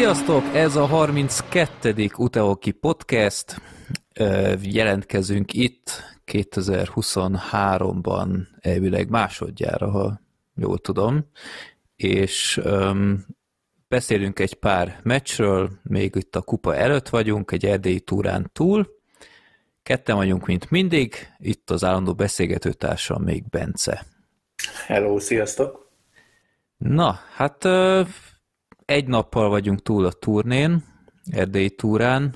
Sziasztok! Ez a 32. Utehoki Podcast. Jelentkezünk itt 2023-ban elvileg másodjára, ha jól tudom, és beszélünk egy pár meccsről, még itt a kupa előtt vagyunk, egy erdélyi túrán túl. Ketten vagyunk, mint mindig, itt az állandó beszélgetőtársam még Bence. Hello, sziasztok! Na, hát egy nappal vagyunk túl a turnén, erdélyi túrán,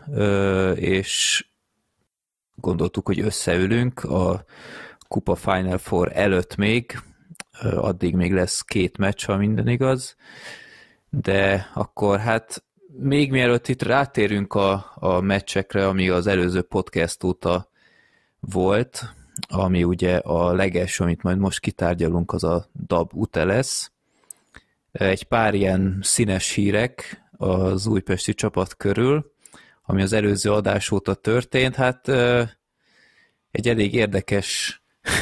és gondoltuk, hogy összeülünk a Kupa Final Four előtt még, addig még lesz 2 meccs, ha minden igaz, de akkor hát még mielőtt itt rátérünk a meccsekre, ami az előző podcast óta volt, ami ugye a legelső, amit majd most kitárgyalunk, az a DAB UTE lesz. Egy pár ilyen színes hírek az újpesti csapat körül, ami az előző adás óta történt. Hát egy elég érdekes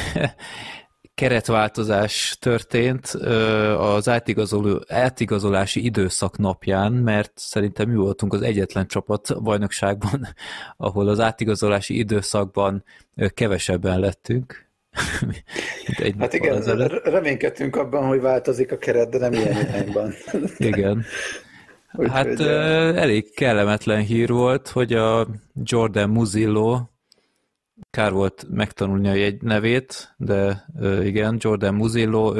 keretváltozás történt az átigazolási időszak napján, mert szerintem mi voltunk az egyetlen csapat bajnokságban, ahol az átigazolási időszakban kevesebben lettünk. Hát igen, reménykedtünk abban, hogy változik a keret, de nem ilyen irányban. Igen. Hát elég kellemetlen hír volt, hogy a Jordan Musillo, kár volt megtanulni egy nevét, de igen, Jordan Musillo,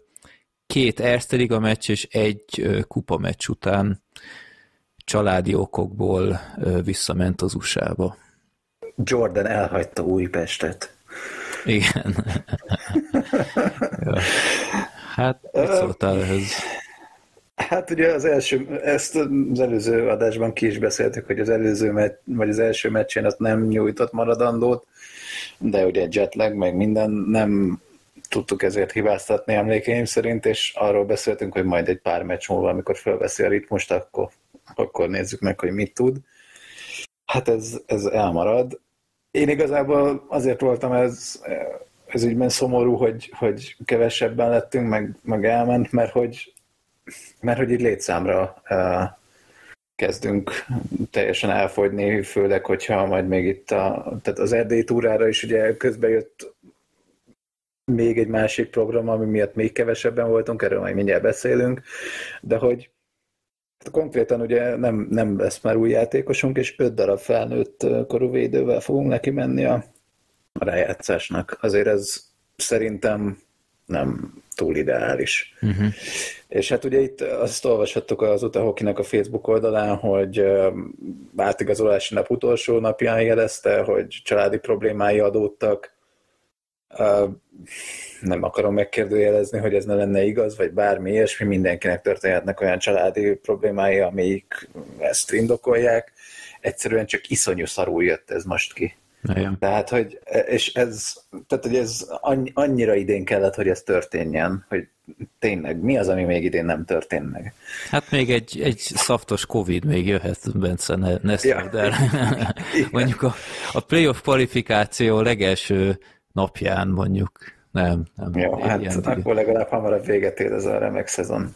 2 Erste Liga meccs és 1 kupa meccs után családi okokból visszament az USA-ba. Jordan elhagyta Újpestet. Igen. Ja. Hát, mit szóltál ehhez? Hát ugye ezt az előző adásban ki is beszéltük, hogy az első meccsén azt nem nyújtott maradandót, de ugye jetlag, meg minden nem tudtuk ezért hibáztatni emlékeim szerint, és arról beszéltünk, hogy majd egy pár meccs múlva, amikor felveszi a ritmust, akkor nézzük meg, hogy mit tud. Hát ez elmarad. Én igazából azért voltam ez ügyben szomorú, hogy kevesebben lettünk, meg elment, mert hogy így létszámra kezdünk teljesen elfogyni, főleg, hogyha majd még itt tehát az erdélyi túrára is ugye közben jött még egy másik program, ami miatt még kevesebben voltunk, erről majd mindjárt beszélünk, de hogy konkrétan ugye nem lesz már új játékosunk, és 5 darab felnőtt korú védővel fogunk neki menni a rájátszásnak. Azért ez szerintem nem túl ideális. Uh-huh. És hát ugye itt azt olvashattuk az Utehokinek a Facebook oldalán, hogy átigazolási nap utolsó napján jelezte, hogy családi problémái adódtak. Nem akarom megkérdőjelezni, hogy ez ne lenne igaz, vagy bármi ilyesmi, mindenkinek történhetnek olyan családi problémái, amik ezt indokolják. Egyszerűen csak iszonyú szarul jött ez most ki. Igen. Tehát, hogy ez annyira idén kellett, hogy ez történjen, hogy tényleg mi az, ami még idén nem történt meg? Hát még egy szaftos Covid még jöhet, Bence, ne szedd el. Mondjuk a playoff kvalifikáció legelső napján mondjuk. Nem. Jó, hát akkor legalább hamarabb véget ér ez a remek szezon.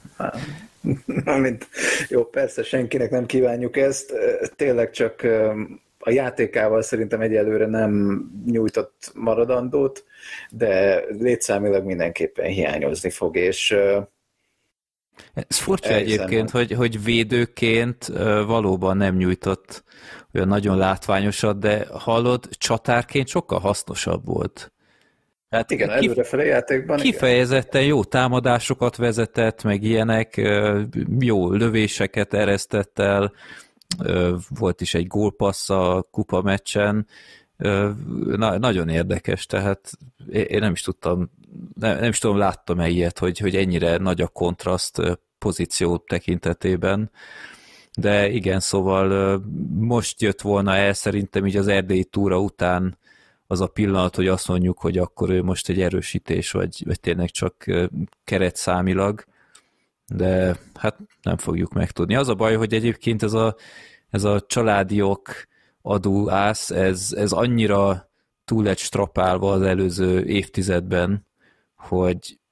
Jó, persze senkinek nem kívánjuk ezt, tényleg csak a játékával szerintem egyelőre nem nyújtott maradandót, de létszámilag mindenképpen hiányozni fog, és ez furcsa egyébként, hogy védőként valóban nem nyújtott olyan nagyon látványosat, de hallod, csatárként sokkal hasznosabb volt. Hát igen, előrefele játékban. Kifejezetten jó támadásokat vezetett, meg ilyenek, jó lövéseket eresztett el, volt is egy gólpassz a kupa meccsen, nagyon érdekes, tehát én nem is tudtam, láttam ilyet, hogy ennyire nagy a kontraszt pozíció tekintetében, de igen, szóval most jött volna el szerintem így az erdélyi túra után az a pillanat, hogy azt mondjuk, hogy akkor ő most egy erősítés, vagy tényleg csak keretszámilag, de hát nem fogjuk megtudni. Az a baj, hogy egyébként ez a családiok adóász, ez annyira túl lett strapálva az előző évtizedben, hogy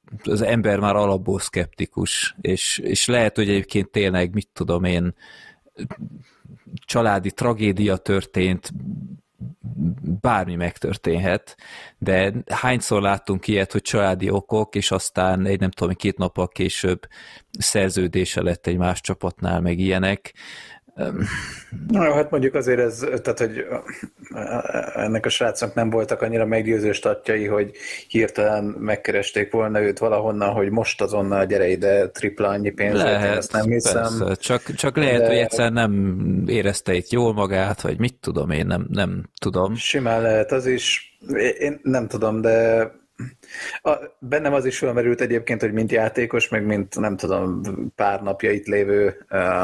az ember már alapból szkeptikus, és lehet, hogy egyébként tényleg, mit tudom én, családi tragédia történt, bármi megtörténhet, de hányszor láttunk ilyet, hogy családi okok, és aztán egy nem tudom, 2 nappal később szerződése lett egy más csapatnál, meg ilyenek. Na jó, hát mondjuk azért ez, tehát hogy ennek a srácnak nem voltak annyira meggyőző statjai, hogy hirtelen megkeresték volna őt valahonnan, hogy most azonnal gyere ide tripla annyi pénzért, Lehet, én ezt nem hiszem. persze. Csak lehet, hogy egyszer nem érezte itt jól magát, vagy mit tudom én, nem tudom. Simán lehet az is, én nem tudom, de bennem az is felmerült egyébként, hogy mint játékos, meg mint nem tudom, pár napja itt lévő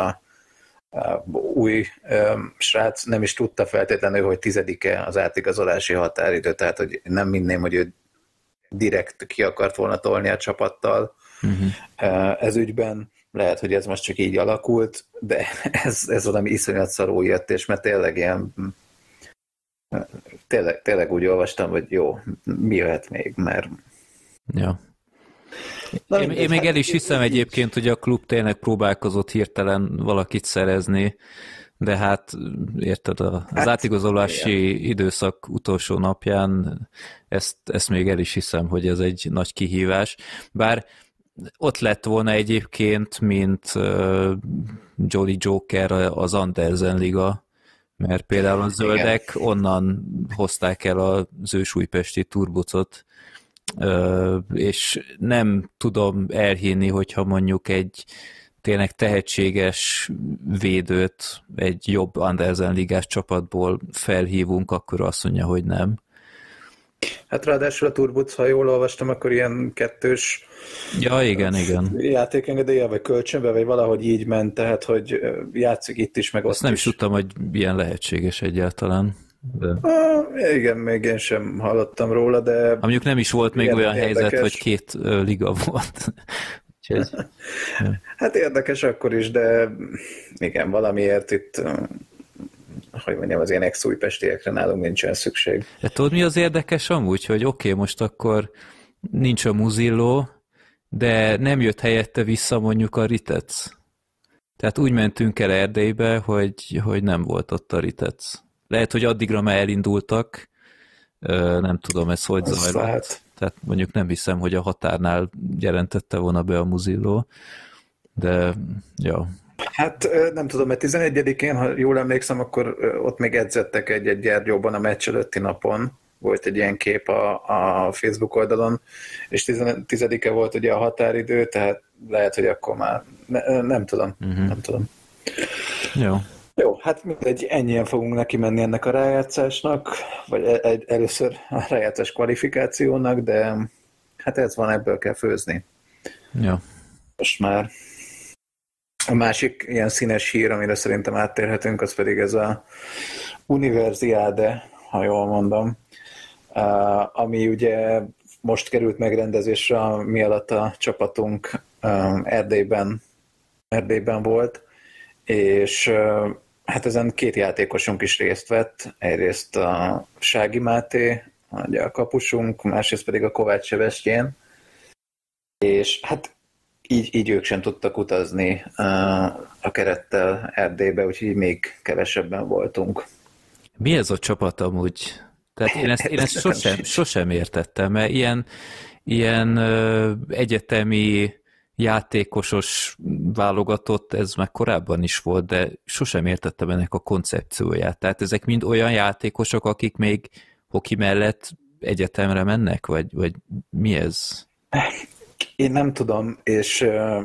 új srác nem is tudta feltétlenül, hogy 10-e az átigazolási határidő, tehát hogy nem minném, hogy ő direkt ki akart volna tolni a csapattal ez ügyben. Lehet, hogy ez most csak így alakult, de ez valami iszonyat szarul jött, és mert tényleg ilyen tényleg úgy olvastam, hogy jó, mi jöhet még, mert ja. Én még el is hiszem egyébként, hogy a klub tényleg próbálkozott hirtelen valakit szerezni, de hát érted, az átigazolási időszak utolsó napján ezt még el is hiszem, hogy ez egy nagy kihívás. Bár ott lett volna egyébként, mint Jolly Joker az Andersen Liga, mert például a zöldek onnan hozták el az ősújpesti turbocot, és nem tudom elhinni, hogyha mondjuk egy tényleg tehetséges védőt egy jobb Andersen ligás csapatból felhívunk, akkor azt mondja, hogy nem. Hát ráadásul a Turbuc, ha jól olvastam, akkor ilyen 2-s igen. játékengedélye, vagy kölcsönbe, vagy valahogy így ment, tehát hogy játszik itt is, meg ott azt nem is is. tudtam, hogy ilyen lehetséges egyáltalán. De... Igen, még én sem hallottam róla, de... Mondjuk nem is volt még olyan érdekes. helyzet, hogy 2 liga volt. Úgyhogy, Hát érdekes akkor is, de igen, valamiért itt, hogy mondjam, az ilyen ex-újpestiekre nálunk nincsen szükség. de tudod, mi az érdekes amúgy, hogy oké, most akkor nincs a Muzilló, de nem jött helyette vissza mondjuk a Ritec. Tehát úgy mentünk el Erdélybe, hogy nem volt ott a Ritec. Lehet, hogy addigra már elindultak, nem tudom, ez hogy zajlott. Tehát mondjuk nem hiszem, hogy a határnál jelentette volna be a Muzilló, de ja. Hát nem tudom, mert 11-én, ha jól emlékszem, akkor ott még edzettek egy Gyergyóban a meccs előtti napon. Volt egy ilyen kép a Facebook oldalon, és 10-e volt ugye a határidő, tehát lehet, hogy akkor már nem tudom. Nem tudom. Jó. Jó, hát mindegy, ennyien fogunk neki menni ennek a rájátszásnak, vagy először a rájátszás kvalifikációnak, de hát ez van, ebből kell főzni. Ja. Most már a másik ilyen színes hír, amire szerintem áttérhetünk, az pedig ez a Universiade, ha jól mondom, ami ugye most került megrendezésre, mi alatt a csapatunk Erdélyben volt, és hát ezen 2 játékosunk is részt vett, egyrészt a Sági Máté, a kapusunk, másrészt pedig a Kovács Sebestyén, és hát így ők sem tudtak utazni a kerettel Erdélybe, úgyhogy még kevesebben voltunk. Mi ez a csapat amúgy? Tehát én ezt sosem értettem, mert ilyen egyetemi játékosos válogatott, ez már korábban is volt, de sosem értettem ennek a koncepcióját. Tehát ezek mind olyan játékosok, akik még hoki mellett egyetemre mennek, vagy mi ez? Én nem tudom, és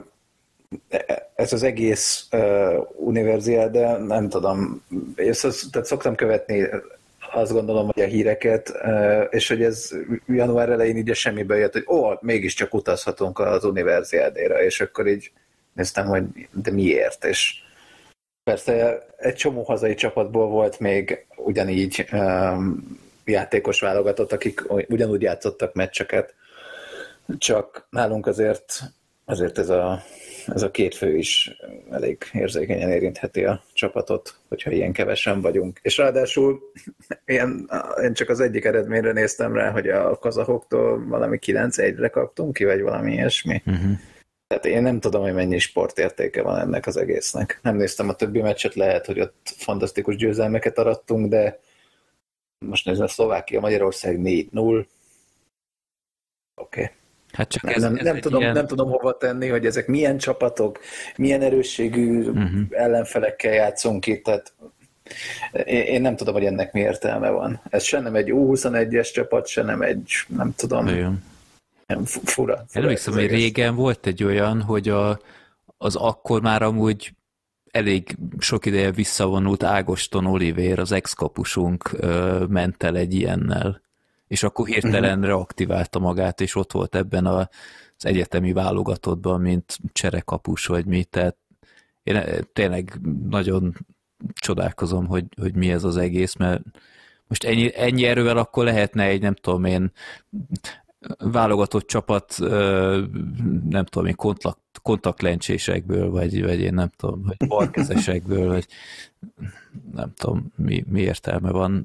ez az egész Universiade, nem tudom, tehát szoktam követni, azt gondolom, hogy a híreket, és hogy ez január elején így a semmiből jött, hogy mégiscsak utazhatunk az Universiade-re, és akkor így néztem, hogy de miért, és persze egy csomó hazai csapatból volt még ugyanígy játékos válogatott, akik ugyanúgy játszottak meccseket, csak nálunk azért ez a ez a két fő is elég érzékenyen érintheti a csapatot, hogyha ilyen kevesen vagyunk. És ráadásul én csak az egyik eredményre néztem rá, hogy a kazahoktól valami 9-1-re kaptunk ki, vagy valami ilyesmi. Tehát én nem tudom, hogy mennyi sportértéke van ennek az egésznek. Nem néztem a többi meccset, lehet, hogy ott fantasztikus győzelmeket arattunk, de most nézem, Szlovákia, Magyarország 4-0. Oké. Hát csak nem tudom hova tenni, hogy ezek milyen csapatok, milyen erősségű ellenfelekkel játszunk itt, tehát én nem tudom, hogy ennek mi értelme van. Ez se nem egy U21-es csapat, se nem egy, nem tudom, nem fura. Emlékszem, hogy régen volt egy olyan, hogy az akkor már amúgy elég sok ideje visszavonult Ágoston Olivér, az ex-kapusunk ment el egy ilyennel. És akkor hirtelen reaktiválta magát, és ott volt ebben az egyetemi válogatottban, mint cserekapus, vagy mi. Tehát én tényleg nagyon csodálkozom, hogy mi ez az egész, mert most ennyi erővel akkor lehetne egy, nem tudom én, válogatott csapat, nem tudom én, kontaktlencsésekből, vagy én nem tudom, vagy barkezesekből, vagy nem tudom, mi értelme van.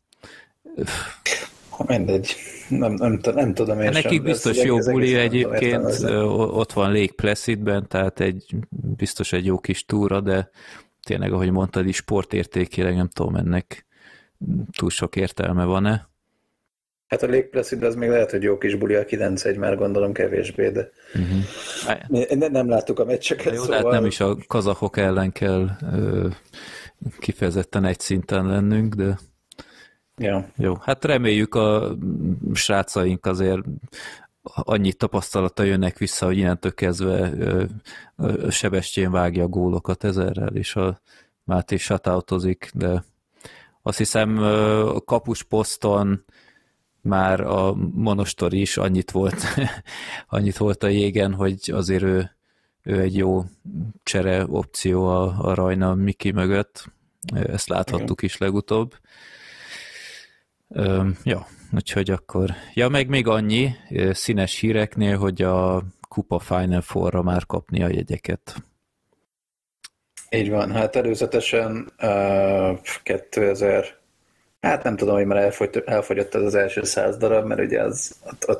Mindegy. Nem tudom én nekik sem. biztos jó buli egyébként, ott van Lake Placidben, tehát biztos egy jó kis túra, de tényleg, ahogy mondtad is, sportértékileg nem tudom, ennek túl sok értelme van-e. Hát a Lake Placid az még lehet, hogy jó kis buli, a 9-1 már gondolom kevésbé, de nem láttuk a meccseket. Jó, szóval... nem is a kazahok ellen kell kifejezetten egy szinten lennünk, de ja. Jó, hát reméljük a srácaink azért annyi tapasztalata jönnek vissza, hogy innentől kezdve Sebestyén vágja a gólokat ezerrel, és a Máté shutoutozik, de azt hiszem a kapusposzton már a Monostori is annyit volt a jégen, hogy azért ő egy jó csere opció a Rajna Miki mögött. Ezt láthattuk is legutóbb. Ja, úgyhogy akkor... Ja, meg még annyi színes híreknél, hogy a Kupa Final Four-ra már kapni a jegyeket. Így van, hát előzetesen 2000... Hát nem tudom, hogy már elfogyott ez az első 100 darab, mert ugye az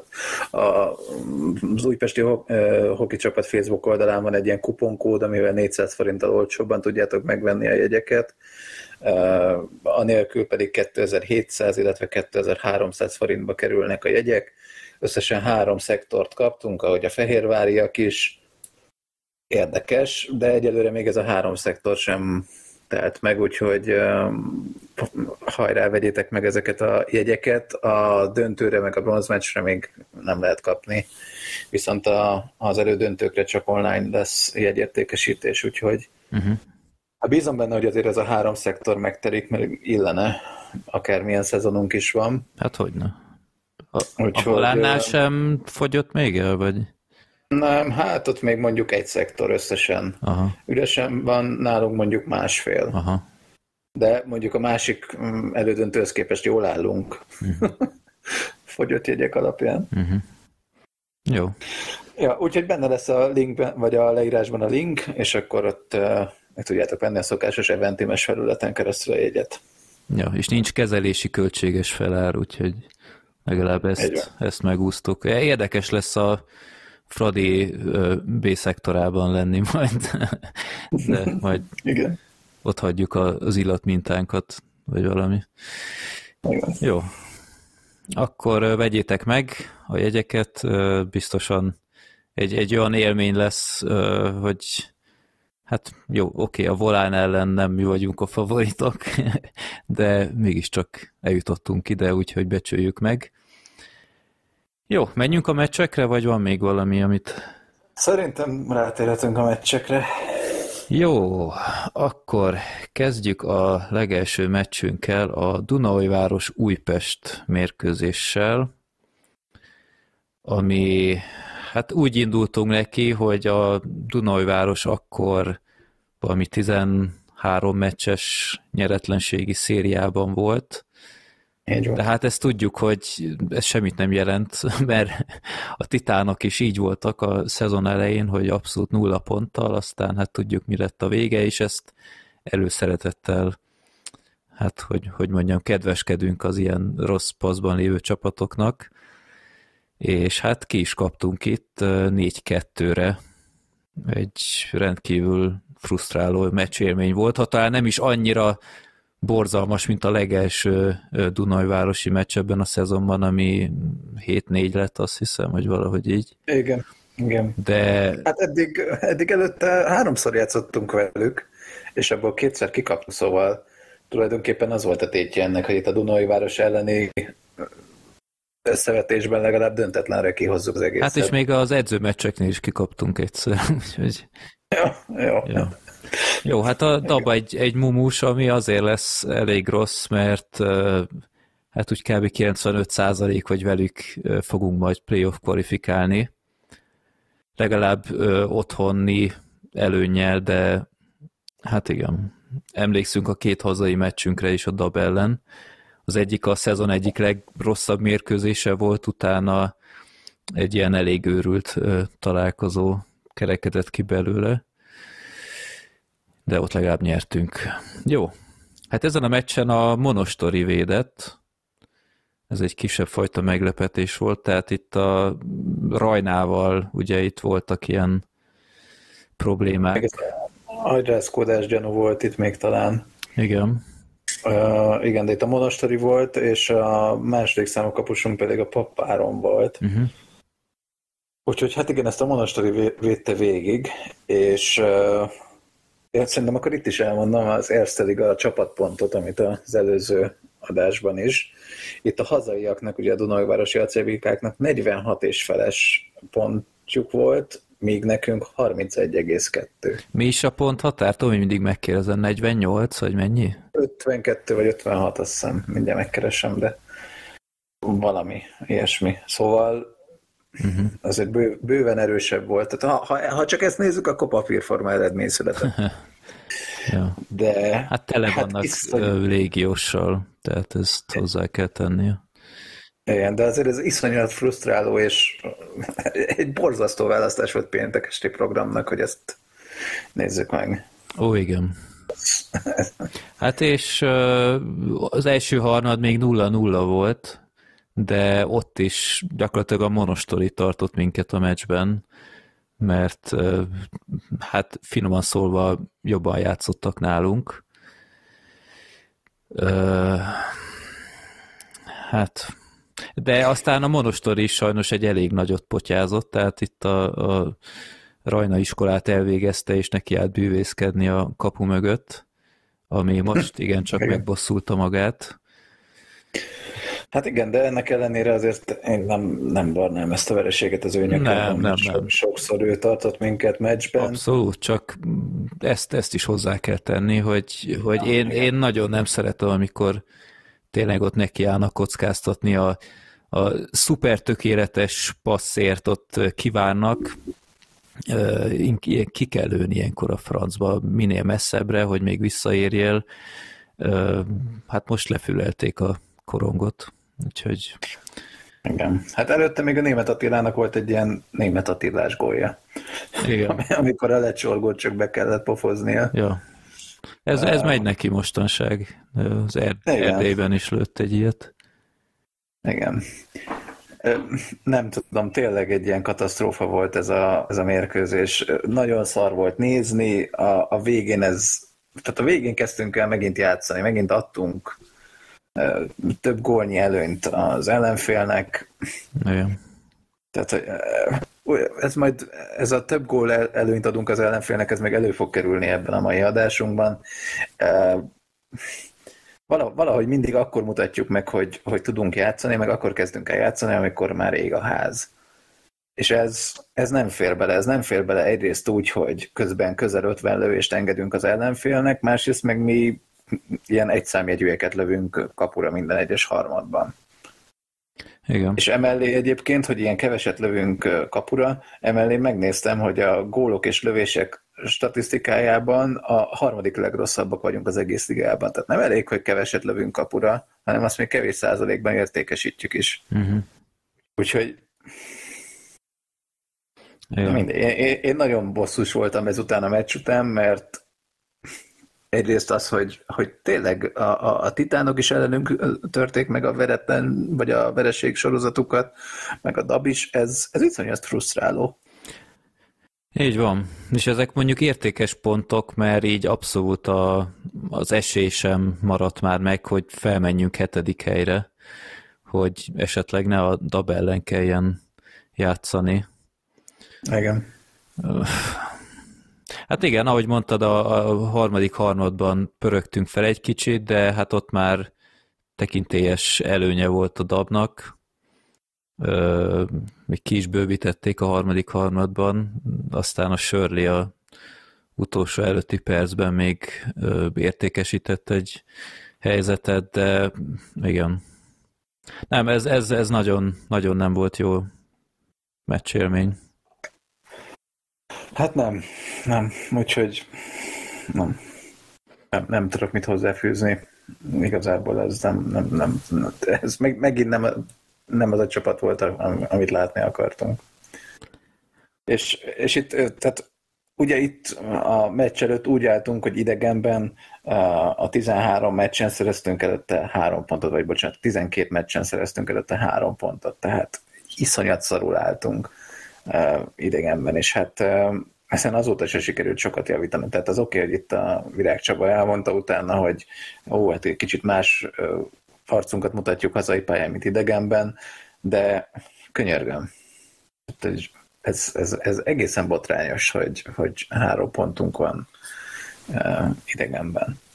újpesti hoki csapat Facebook oldalán van egy ilyen kuponkód, amivel 400 forinttal olcsóbban tudjátok megvenni a jegyeket, anélkül pedig 2700, illetve 2300 forintba kerülnek a jegyek. Összesen 3 szektort kaptunk, ahogy a fehérváriak is. Érdekes, de egyelőre még ez a 3 szektor sem telt meg, úgyhogy hajrá, vegyétek meg ezeket a jegyeket. A döntőre meg a bronzmeccsre még nem lehet kapni, viszont az elődöntőkre csak online lesz jegyértékesítés, úgyhogy bízom benne, hogy azért ez a 3 szektor megterik, mert illene, akármilyen szezonunk is van. Hát hogyne. A Volánnál sem fogyott még el, vagy? Nem, hát ott még mondjuk 1 szektor összesen. Aha. Üresen van, nálunk mondjuk 1,5. Aha. De mondjuk a másik elődöntőhöz képest jól állunk. Fogyott jegyek alapján. Jó. Ja, úgyhogy benne lesz a linkben, vagy a leírásban a link, és akkor ott meg tudjátok venni a szokásos eventimes felületen keresztül a jegyet. Ja, és nincs kezelési költséges felár, úgyhogy legalább ezt megúsztuk. Érdekes lesz a Fradi B-szektorában lenni majd, de majd igen. Ott hagyjuk az illatmintánkat, vagy valami. Igen. Jó. Akkor vegyétek meg a jegyeket, biztosan egy olyan élmény lesz, hogy hát jó, oké, a Volán ellen nem mi vagyunk a favoritok, de mégiscsak eljutottunk ide, úgyhogy becsüljük meg. Jó, menjünk a meccsekre, vagy van még valami, amit... Szerintem rátérhetünk a meccsekre. Jó, akkor kezdjük a legelső meccsünkkel, a Dunaújváros Újpest mérkőzéssel, ami, hát úgy indultunk neki, hogy a Dunaújváros akkor valami 13 meccses nyeretlenségi szériában volt, Így De van. hát ezt tudjuk, hogy ez semmit nem jelent, mert a Titánok is így voltak a szezon elején, hogy abszolút 0 ponttal, aztán hát tudjuk, mi lett a vége, és ezt előszeretettel, hát hogy mondjam, kedveskedünk az ilyen rossz paszban lévő csapatoknak, és hát ki is kaptunk itt 4-2-re. Egy rendkívül frusztráló meccsélmény volt, ha talán nem is annyira borzalmas, mint a legelső Dunajvárosi meccs ebben a szezonban, ami 7-4 lett, azt hiszem, hogy valahogy így. Igen, igen. De Hát eddig előtte 3-szor játszottunk velük, és abból 2-szer kikaptunk, szóval tulajdonképpen az volt a tétje ennek, hogy itt a Dunajváros elleni összevetésben legalább döntetlenre kihozzuk az egészet. hát és még az edzőmeccseknél is kikaptunk egyszer, úgyhogy... Jó. Ja. Jó, hát a DAB egy mumus, ami azért lesz elég rossz, mert hát úgy kb. 95% hogy velük fogunk majd playoff kvalifikálni. Legalább otthoni előnnyel, de hát igen. Emlékszünk a 2 hazai meccsünkre is a DAB ellen. Az egyik a szezon egyik legrosszabb mérkőzése volt, utána egy ilyen elég őrült találkozó kerekedett ki belőle. De ott legalább nyertünk. Jó. Hát ezen a meccsen a Monostori védett. Ez egy kisebb fajta meglepetés volt, tehát itt a Rajnával ugye itt voltak ilyen problémák. Agyrázkódás gyanú volt itt még talán. Igen. Igen, de itt a Monostori volt, és a második számú kapusunk pedig a Pappáron volt. Úgyhogy hát igen, ezt a Monostori védte végig, és én szerintem akkor itt is elmondom az Erste Liga csapatpontot, amit az előző adásban is. Itt a hazaiaknak, ugye a Dunajvárosi ACB-káknak 46 és feles pontjuk volt, míg nekünk 31,2. Mi is a pont határ? Tomi mindig megkérdezem, 48, vagy mennyi? 52 vagy 56, azt hiszem, mindjárt megkeresem, de valami ilyesmi. Szóval azért bőven erősebb volt. Tehát ha csak ezt nézzük, akkor papírforma eredmény született. Ja. De Hát tele vannak légióssal, tehát ezt hozzá kell tennie. Igen, de azért ez iszonyat frusztráló, és egy borzasztó választás volt péntek esti programnak, hogy ezt nézzük meg. Ó, igen. Hát és az első harmad még 0-0 volt, de ott is gyakorlatilag a Monostori tartott minket a meccsben, mert hát finoman szólva jobban játszottak nálunk. Hát, de aztán a Monostori is sajnos egy elég nagyot potyázott, tehát itt a Rajna iskolát elvégezte, és neki állt bűvészkedni a kapu mögött, ami most igencsak megbosszulta magát. Hát igen, de ennek ellenére azért én nem varnám ezt a vereséget az ő nyakában. Nem. Sokszor ő tartott minket meccsben. Abszolút, csak ezt is hozzá kell tenni, hogy én nagyon nem szeretem, amikor tényleg ott nekiállnak kockáztatni a szuper tökéletes passzért ott kivárnak, ki kell lőni ilyenkor a francba, minél messzebbre, hogy még visszaérjél. Hát most lefülelték a korongot, úgyhogy... Igen. Hát előtte még a Németh Attilának volt egy ilyen Németh Attilás gólja. Igen. Amikor a lecsorgót csak be kellett pofoznia. Ja. Ez megy neki mostanság. Az Erdélyben is lőtt egy ilyet. Igen. Nem tudom, tényleg egy ilyen katasztrófa volt ez a mérkőzés. Nagyon szar volt nézni, a végén tehát a végén kezdtünk el megint játszani, megint adtunk több gólnyi előnyt az ellenfélnek. Igen. Tehát ez a több gól előnyt adunk az ellenfélnek, ez még elő fog kerülni ebben a mai adásunkban. Valahogy mindig akkor mutatjuk meg, hogy tudunk játszani, meg akkor kezdünk el játszani, amikor már ég a ház. És ez nem fér bele. Ez nem fér bele egyrészt úgy, hogy közben közel 50 lövést engedünk az ellenfélnek, másrészt meg mi ilyen egyszámjegyűeket lövünk kapura minden egyes harmadban. Igen. És emellé egyébként, hogy ilyen keveset lövünk kapura, emellé megnéztem, hogy a gólok és lövések statisztikájában a harmadik legrosszabbak vagyunk az egész ligában. Tehát nem elég, hogy keveset lövünk kapura, hanem azt még kevés százalékban értékesítjük is. Uh-huh. Úgyhogy én nagyon bosszus voltam ezután a meccs után, mert egyrészt az, hogy tényleg a titánok is ellenünk törték meg a veretlen, vagy a vereség sorozatukat, meg a dab is, ez iszonyat frusztráló. Így van. És ezek mondjuk értékes pontok, mert így abszolút az esély sem maradt már meg, hogy felmenjünk 7. helyre, hogy esetleg ne a dab ellen kelljen játszani. Igen. Hát igen, ahogy mondtad, a harmadik harmadban pörögtünk fel egy kicsit, de hát ott már tekintélyes előnye volt a dabnak. Még ki is bővítették a harmadik harmadban, aztán a Shirley a utolsó előtti percben még értékesített egy helyzetet, de igen. Nem, ez nagyon, nagyon nem volt jó meccsélmény. Hát nem, úgyhogy nem tudok mit hozzáfűzni. Igazából ez nem ez megint nem az a csapat volt, amit látni akartunk. És itt, tehát ugye itt a meccs előtt úgy álltunk, hogy idegenben a 13 meccsen szereztünk előtte 3 pontot, vagy bocsánat, 12 meccsen szereztünk előtte 3 pontot, tehát iszonyat szarul álltunk idegenben, és hát ezen azóta se sikerült sokat javítani. Tehát az oké, hogy itt a Virág Csaba elmondta utána, hogy hát egy kicsit más arcunkat mutatjuk hazai pályán, mint idegenben, de könyörgöm. Ez egészen botrányos, hogy 3 pontunk van idegenben.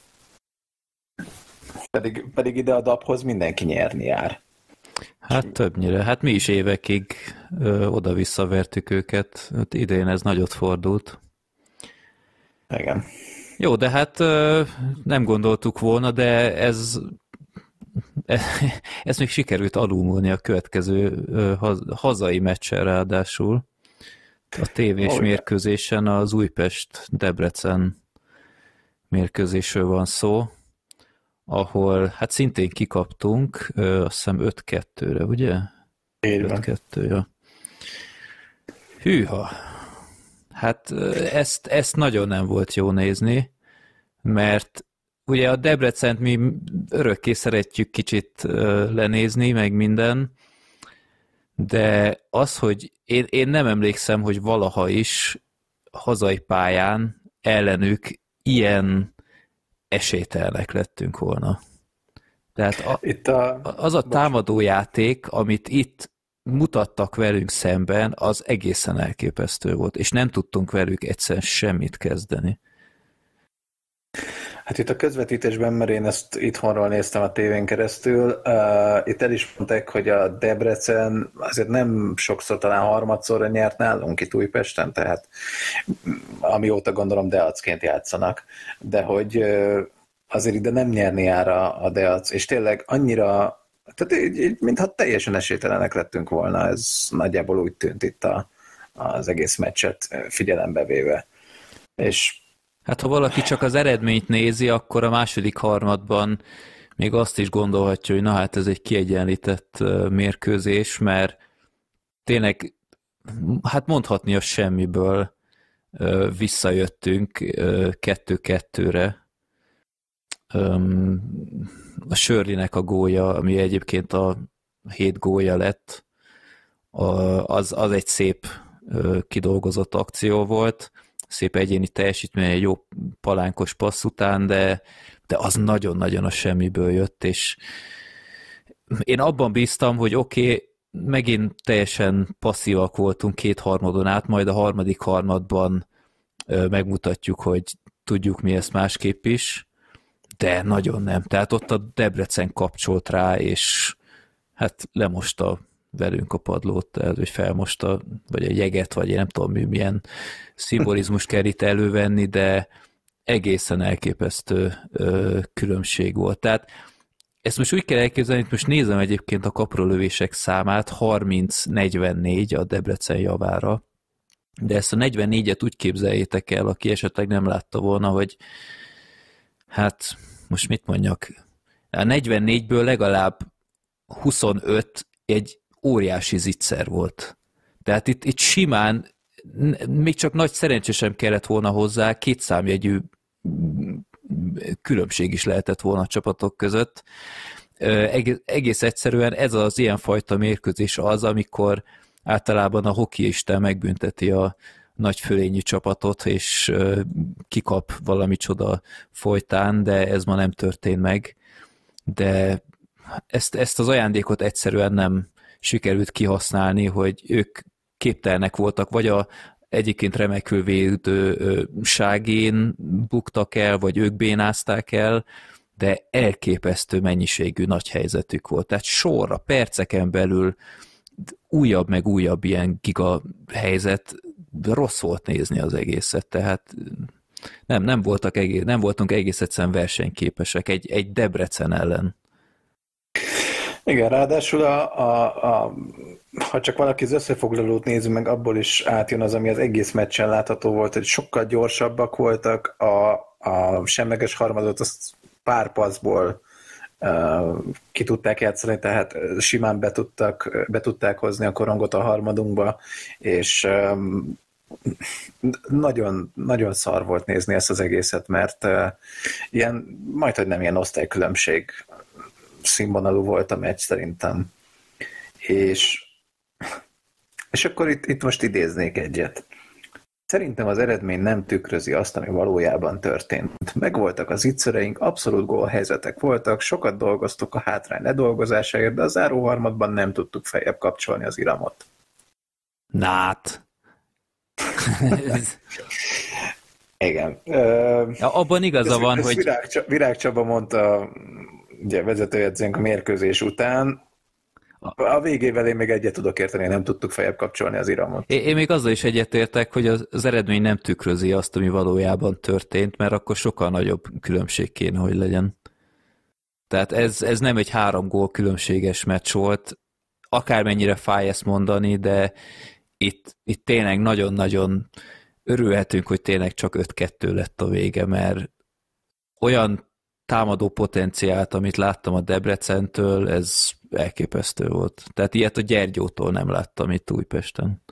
Pedig ide a DAB-hoz mindenki nyerni jár. Hát többnyire. Hát mi is évekig oda-visszavertük őket. Hát idén ez nagyot fordult. Igen. Jó, de hát nem gondoltuk volna, de ez még sikerült alulmúlni a következő hazai meccsen ráadásul. A tévés mérkőzésen az Újpest-Debrecen mérkőzésről van szó, ahol hát szintén kikaptunk, azt hiszem 5-2-re, ugye? 5-2, ja. Hűha! Hát ezt nagyon nem volt jó nézni, mert ugye a Debrecent mi örökké szeretjük kicsit lenézni, meg minden, de az, hogy én nem emlékszem, hogy valaha is hazai pályán ellenük ilyen esélytelenek lettünk volna. Tehát az a támadójáték, amit itt mutattak velünk szemben, az egészen elképesztő volt, és nem tudtunk velük egyszerűen semmit kezdeni. Hát itt a közvetítésben, mert én ezt itthonról néztem a tévén keresztül, itt el is mondták, hogy a Debrecen azért nem sokszor, talán harmadszorra nyert nálunk itt Újpesten, tehát amióta gondolom Deacként játszanak, de hogy azért ide nem nyerni jár a Deac, és tényleg annyira, tehát mintha teljesen esélytelenek lettünk volna, ez nagyjából úgy tűnt itt az egész meccset figyelembe véve. És hát ha valaki csak az eredményt nézi, akkor a második harmadban még azt is gondolhatja, hogy na hát ez egy kiegyenlített mérkőzés, mert tényleg, hát mondhatni a semmiből visszajöttünk 2-2-re. A Shirleynek a gólja, ami egyébként a 7 gólja lett, az egy szép kidolgozott akció volt, szép egyéni teljesítmény, egy jó palánkos passz után, de az nagyon-nagyon a semmiből jött, és én abban bíztam, hogy oké, megint teljesen passzívak voltunk 2/3 át, majd a harmadik harmadban megmutatjuk, hogy tudjuk mi ezt másképp is, de nagyon nem. Tehát ott a Debrecen kapcsolt rá, és hát lemosta velünk a padlót, tehát, hogy felmosta, vagy egy jeget, vagy én nem tudom, milyen szimbolizmust kell itt elővenni, de egészen elképesztő különbség volt. Tehát ezt most úgy kell elképzelni, hogy most nézem egyébként a kaprolövések számát, 30-44 a Debrecen javára, De ezt a 44-et úgy képzeljétek el, aki esetleg nem látta volna, hogy hát most mit mondjak, a 44-ből legalább 25 egy óriási zicser volt. Tehát itt simán, még csak nagy szerencsé sem kellett volna hozzá, két számjegyű különbség is lehetett volna a csapatok között. Egész egyszerűen ez az ilyenfajta mérkőzés az, amikor általában a hokiista megbünteti a nagy fölényű csapatot, és kikap valami csoda folytán, de ez ma nem történt meg. De ezt az ajándékot egyszerűen nem sikerült kihasználni, hogy ők képtelnek voltak, vagy egyébként remekül védő Ságén buktak el, vagy ők bénázták el, de elképesztő mennyiségű nagy helyzetük volt. Tehát sorra, perceken belül újabb meg újabb ilyen giga helyzet, rossz volt nézni az egészet, tehát nem voltunk egész egyszerűen versenyképesek egy Debrecen ellen. Igen, ráadásul ha csak valaki az összefoglalót nézi meg, abból is átjön az, ami az egész meccsen látható volt, hogy sokkal gyorsabbak voltak, a semleges harmadot azt pár passzból ki tudták játszani, tehát simán be tudták hozni a korongot a harmadunkba, és nagyon, nagyon szar volt nézni ezt az egészet, mert majdhogy nem ilyen osztálykülönbség színvonalú volt a meccs szerintem. És akkor itt most idéznék egyet. Szerintem az eredmény nem tükrözi azt, ami valójában történt. Megvoltak az ittszereink, abszolút gólhelyzetek voltak, sokat dolgoztuk a hátrány ledolgozásáért, de a záróharmadban nem tudtuk feljebb kapcsolni az iramot. Nát. Igen. Ja, abban igaza van, hogy... Virág Csaba mondta, ugye vezetőedzőnk a mérkőzés után, a végével én még egyet tudok érteni, nem tudtuk feljebb kapcsolni az iramot. Én még azzal is egyetértek, hogy az eredmény nem tükrözi azt, ami valójában történt, mert akkor sokkal nagyobb különbség kéne, hogy legyen. Tehát ez nem egy 3 gól különbséges meccs volt, akármennyire fáj ezt mondani, de itt tényleg nagyon-nagyon örülhetünk, hogy tényleg csak 5-2 lett a vége, mert olyan támadó potenciált, amit láttam a Debrecentől, ez elképesztő volt. Tehát ilyet a Gyergyótól nem láttam itt Újpesten.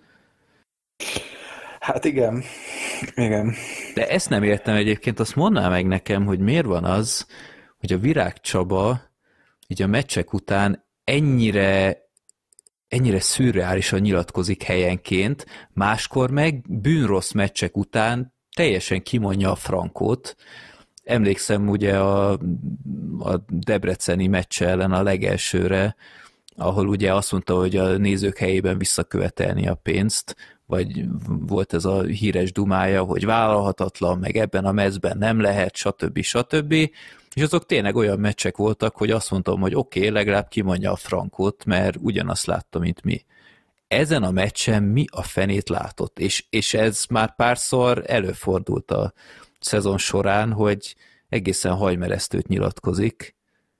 Hát igen. De ezt nem értem egyébként, azt mondaná meg nekem, hogy miért van az, hogy a Virág Csaba így a meccsek után ennyire szürreálisan nyilatkozik helyenként, máskor meg bűnrossz meccsek után teljesen kimondja a frankót. Emlékszem ugye a debreceni meccse ellen a legelsőre, ahol ugye azt mondta, hogy a nézők helyében visszakövetelni a pénzt, vagy volt ez a híres dumája, hogy vállalhatatlan, meg ebben a meccsben nem lehet, stb. És azok tényleg olyan meccsek voltak, hogy azt mondtam, hogy oké, legalább kimondja a frankót, mert ugyanazt láttam, mint mi. Ezen a meccsen mi a fenét látott? És ez már párszor előfordult a szezon során, hogy egészen hajmeresztőt nyilatkozik.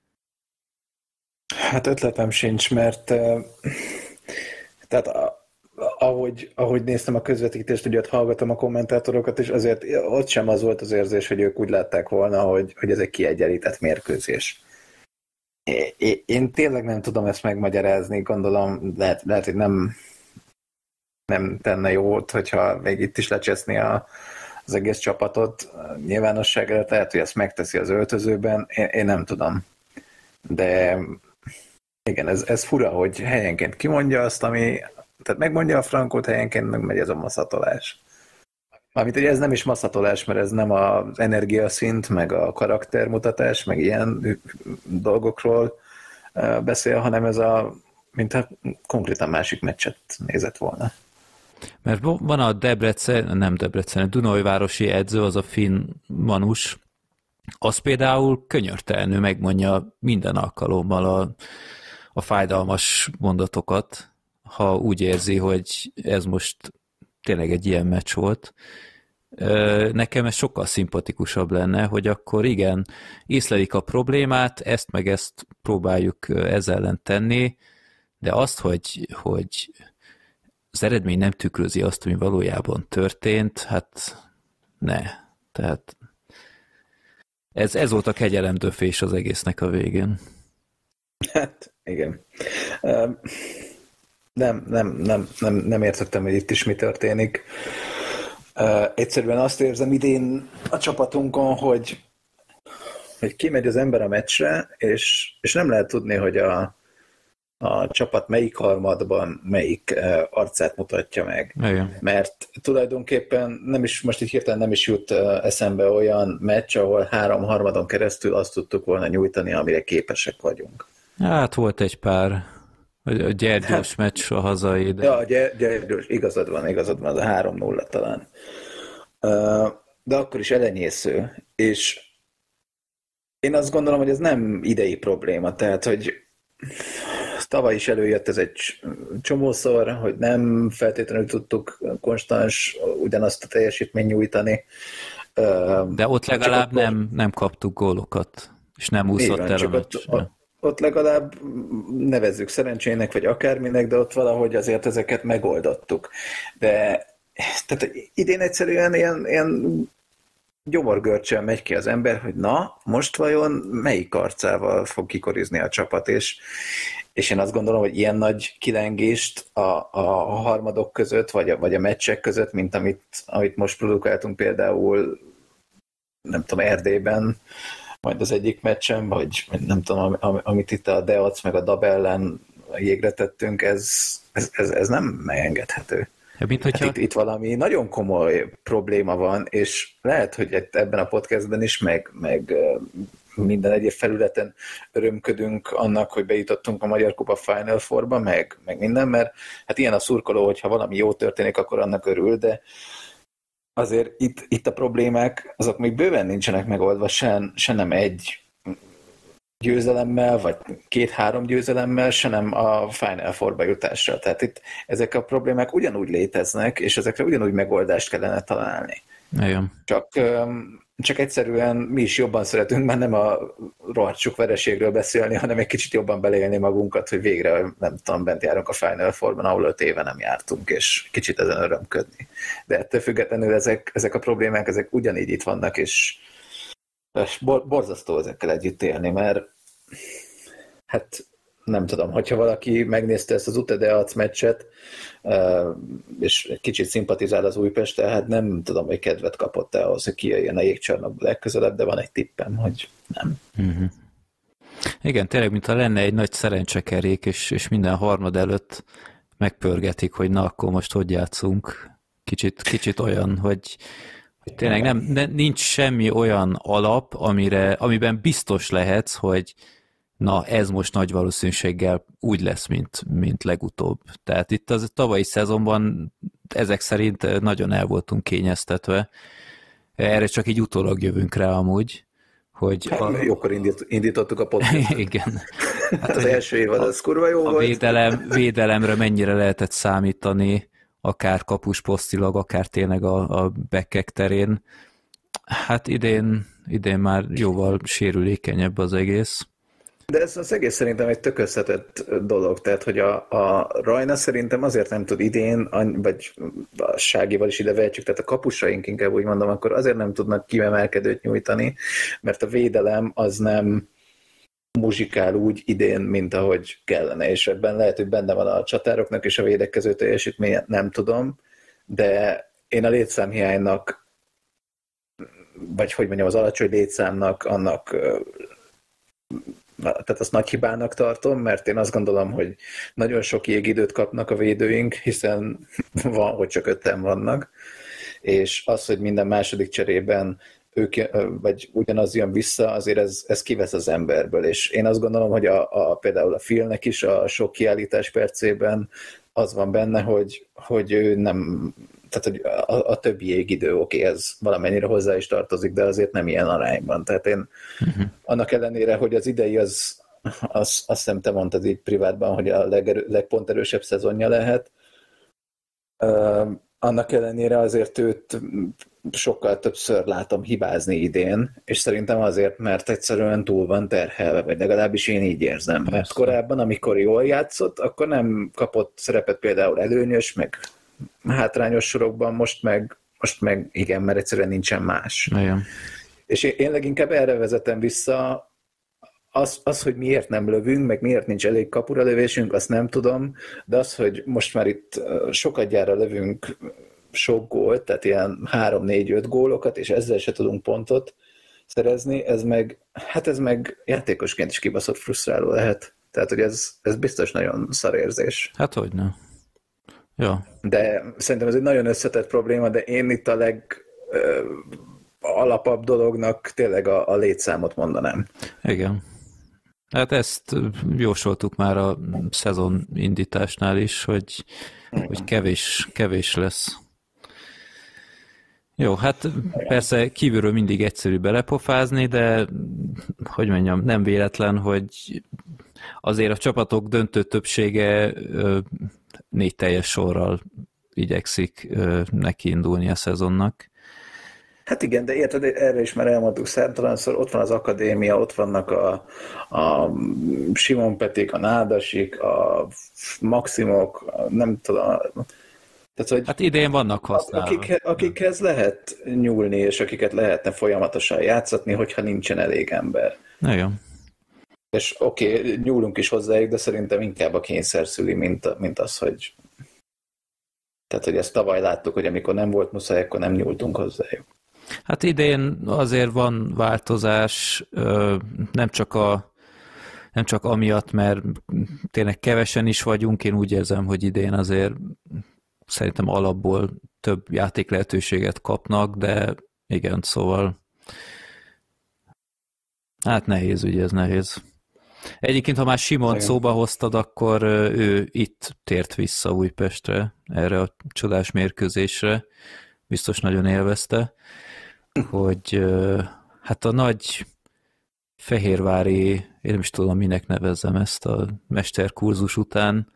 Hát ötletem sincs, mert tehát ahogy néztem a közvetítést, ugye ott hallgatom a kommentátorokat, és azért ott sem az volt az érzés, hogy ők úgy látták volna, hogy ez egy kiegyenlített mérkőzés. Én tényleg nem tudom ezt megmagyarázni, gondolom, lehet hogy nem tenne jót, hogyha még itt is lecseszni az egész csapatot nyilvánosságra, tehát, hogy ezt megteszi az öltözőben, én nem tudom. De igen, ez fura, hogy helyenként kimondja azt, tehát megmondja a frankót, helyenként meg megy ez a maszatolás. Mármint, hogy ez nem is maszatolás, mert ez nem az energiaszint, meg a karaktermutatás, meg ilyen dolgokról beszél, hanem ez mintha konkrétan másik meccset nézett volna. Mert van a a Dunaújvárosi edző, az a finn manus, az például könyörtelenül megmondja minden alkalommal a fájdalmas mondatokat, ha úgy érzi, hogy ez most tényleg egy ilyen meccs volt. Nekem ez sokkal szimpatikusabb lenne, hogy akkor igen, észlelik a problémát, ezt meg ezt próbáljuk ezzel ellen tenni, de azt, hogy az eredmény nem tükrözi azt, ami valójában történt, hát ne. Tehát ez volt a kegyelemdöfés az egésznek a végén. Hát, igen. Nem értettem, hogy itt is mi történik. Egyszerűen azt érzem idén a csapatunkon, hogy kimegy az ember a meccsre, és nem lehet tudni, hogy a csapat melyik harmadban melyik arcát mutatja meg. Igen. Mert tulajdonképpen most itt hirtelen nem is jut eszembe olyan meccs, ahol 3 harmadon keresztül azt tudtuk volna nyújtani, amire képesek vagyunk. Hát volt egy pár, a Gyergyós meccs a hazai. De... Ja, a Gyergyós, igazad van, az a 3-0 talán. De akkor is elenyésző, és én azt gondolom, hogy ez nem idei probléma, tehát, hogy tavaly is előjött ez egy csomószor, hogy nem feltétlenül tudtuk konstans ugyanazt a teljesítményt nyújtani. De ott legalább nem kaptuk gólokat, és nem úszott el a meccs. Ott legalább nevezzük szerencsének, vagy akárminek, de ott valahogy azért ezeket megoldottuk. De tehát idén egyszerűen ilyen gyomorgörcsel megy ki az ember, hogy na, most vajon melyik arcával fog kikorizni a csapat, és én azt gondolom, hogy ilyen nagy kilengést a harmadok között, vagy a meccsek között, mint amit most produkáltunk például, nem tudom, Erdélyben, majd az egyik meccsen, vagy nem tudom, amit itt a Deac meg a Dab ellen jégre tettünk, ez nem megengedhető. Hát itt valami nagyon komoly probléma van, és lehet, hogy ebben a podcastben is, meg minden egyéb felületen örömködünk annak, hogy bejutottunk a Magyar Kupa Final Fourba, meg minden, mert hát ilyen a szurkoló, hogyha valami jó történik, akkor annak örül, de azért itt a problémák, azok még bőven nincsenek megoldva, se nem egy győzelemmel, vagy 2-3 győzelemmel, se nem a Final Fourba jutással. Tehát itt ezek a problémák ugyanúgy léteznek, és ezekre ugyanúgy megoldást kellene találni. Igen. Csak egyszerűen mi is jobban szeretünk már nem a rohadt vereségről beszélni, hanem egy kicsit jobban beleélni magunkat, hogy végre, nem tudom, bent járunk a Final Fourban, ahol 5 éve nem jártunk, és kicsit ezen örömködni. De ettől függetlenül ezek a problémák, ezek ugyanígy itt vannak, és borzasztó ezekkel együtt élni, mert hát nem tudom, hogyha valaki megnézte ezt az UTE-Deac meccset, és egy kicsit szimpatizál az Újpesttel, hát nem tudom, hogy kedvet kapott-e ahhoz, hogy kijöjjön a jégcsarnokból legközelebb, de van egy tippem, hogy nem. Uh-huh. Igen, tényleg, mintha lenne egy nagy szerencsekerék, és minden harmad előtt megpörgetik, hogy na, akkor most hogy játszunk. Kicsit olyan, hogy tényleg nincs semmi olyan alap, amiben biztos lehetsz, hogy na, ez most nagy valószínűséggel úgy lesz, mint legutóbb. Tehát itt az tavalyi szezonban ezek szerint nagyon el voltunk kényeztetve. Erre csak így utólag jövünk rá amúgy, hogy... Jókor indítottuk a podcastot. Igen. Hát az első évad az kurva jó volt. Védelemre mennyire lehetett számítani, akár kapusposztilag, akár tényleg a backek terén. Hát idén már jóval sérülékenyebb az egész. De ez az egész szerintem egy tök összetett dolog, tehát hogy a Rajna szerintem azért nem tud idén, vagy a Ságival is ide vehetjük, tehát a kapusaink inkább úgy mondom, akkor azért nem tudnak kiemelkedőt nyújtani, mert a védelem az nem muzsikál úgy idén, mint ahogy kellene, és ebben lehet, hogy benne van a csatároknak és a védekező teljesítménye, nem tudom, de én a létszámhiánynak, vagy hogy mondjam, az alacsony létszámnak, annak tehát azt nagy hibának tartom, mert én azt gondolom, hogy nagyon sok jégidőt kapnak a védőink, hiszen van, hogy csak 5-en vannak, és az, hogy minden második cserében ők, vagy ugyanaz jön vissza, azért ez kivesz az emberből, és én azt gondolom, hogy például a Philnek is a sok kiállítás percében az van benne, hogy ő nem, tehát hogy a többi jégidő, oké, ez valamennyire hozzá is tartozik, de azért nem ilyen arányban. Tehát én annak ellenére, hogy az idei azt hiszem te mondtad így privátban, hogy a legponterősebb szezonja lehet, annak ellenére azért őt sokkal többször látom hibázni idén, és szerintem azért, mert egyszerűen túl van terhelve, vagy legalábbis én így érzem. Persze. Mert korábban, amikor jól játszott, akkor nem kapott szerepet például előnyös, meg hátrányos sorokban, most meg igen, mert egyszerűen nincsen más. Igen. És én leginkább erre vezetem vissza, az, hogy miért nem lövünk, meg miért nincs elég kapura lövésünk, azt nem tudom, de az, hogy most már itt sokadjára lövünk sok gólt, tehát ilyen 3-4-5 gólokat, és ezzel se tudunk pontot szerezni, ez meg játékosként is kibaszott frusztráló lehet. Tehát, hogy ez biztos nagyon szar érzés. Hát hogyne. Ja. De szerintem ez egy nagyon összetett probléma, de én itt a alapabb dolognak tényleg a létszámot mondanám. Igen. Hát ezt jósoltuk már a szezon indításnál is, hogy kevés lesz. Jó, hát persze kívülről mindig egyszerű belepofázni, de hogy mondjam, nem véletlen, hogy azért a csapatok döntő többsége 4 teljes sorral igyekszik nekiindulni a szezonnak. Hát igen, de érted, erre is már elmondtuk számtalanszor, ott van az akadémia, ott vannak a Simon Petik, a Nádasik, a Maximok, nem tudom. Tehát, hogy hát idén vannak használva. Akikhez lehet nyúlni, és akiket lehetne folyamatosan játszatni, hogyha nincsen elég ember. Igen. És oké, nyúlunk is hozzájuk, de szerintem inkább a kényszer szüli, mint az, hogy tehát, hogy ezt tavaly láttuk, hogy amikor nem volt muszáj, akkor nem nyúltunk hozzájuk. Hát idén azért van változás, nem csak amiatt, mert tényleg kevesen is vagyunk, én úgy érzem, hogy idén azért szerintem alapból több játék lehetőséget kapnak, de igen, szóval hát nehéz, ugye ez nehéz. Egyébként, ha már Simont szóba hoztad, akkor ő itt tért vissza Újpestre, erre a csodás mérkőzésre, biztos nagyon élvezte, hogy hát a nagy fehérvári, én nem is tudom, minek nevezzem ezt a mesterkurzus után,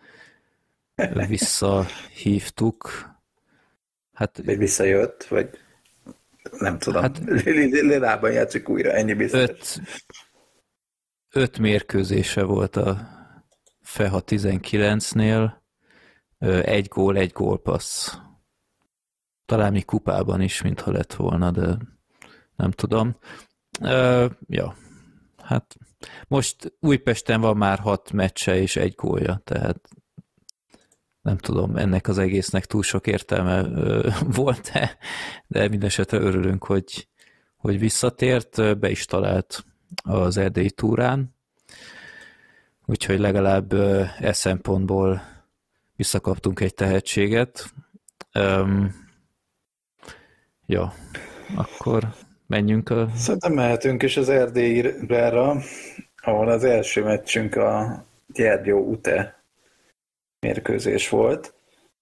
visszahívtuk. Hát, vagy visszajött, vagy nem tudom. Hát, Lilában játszik újra, ennyi biztos. 5 mérkőzése volt a FEHA 19-nél, 1 gól, 1 gólpassz. Talán még kupában is, mintha lett volna, de nem tudom. Ja, hát most Újpesten van már 6 meccse és 1 gólja, tehát nem tudom, ennek az egésznek túl sok értelme volt-e, de mindesetre örülünk, hogy visszatért, be is talált az erdélyi túrán, úgyhogy legalább szempontból visszakaptunk egy tehetséget. Ja, akkor menjünk a... Szerintem mehetünk is az Erdélyre, ahol az első meccsünk a Gyergyó-Ute mérkőzés volt.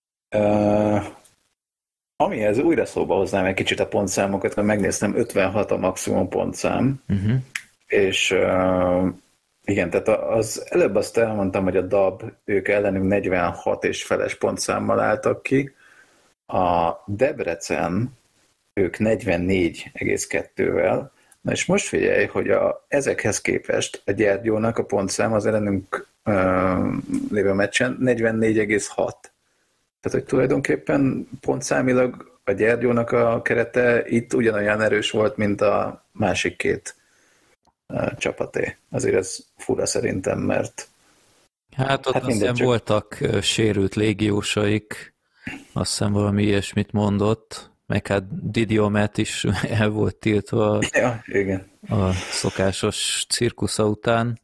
Amihez újra szóba hoznám egy kicsit a pontszámokat, mert megnéztem, 56 a maximum pontszám, és igen, tehát előbb azt elmondtam, hogy a DAB, ők ellenünk 46 és feles pontszámmal álltak ki, a Debrecen ők 44,2-vel, na és most figyelj, hogy ezekhez képest a Gyergyónak a pontszám az ellenünk lévő meccsen 44,6. Tehát, hogy tulajdonképpen pontszámilag a Gyergyónak a kerete itt ugyanolyan erős volt, mint a másik 2 csapaté. Azért ez fura szerintem, mert hát ott azt hiszem voltak sérült légiósaik, azt hiszem valami ilyesmit mondott, meg hát Didiomet is el volt tiltva ja, igen. A szokásos cirkusza után.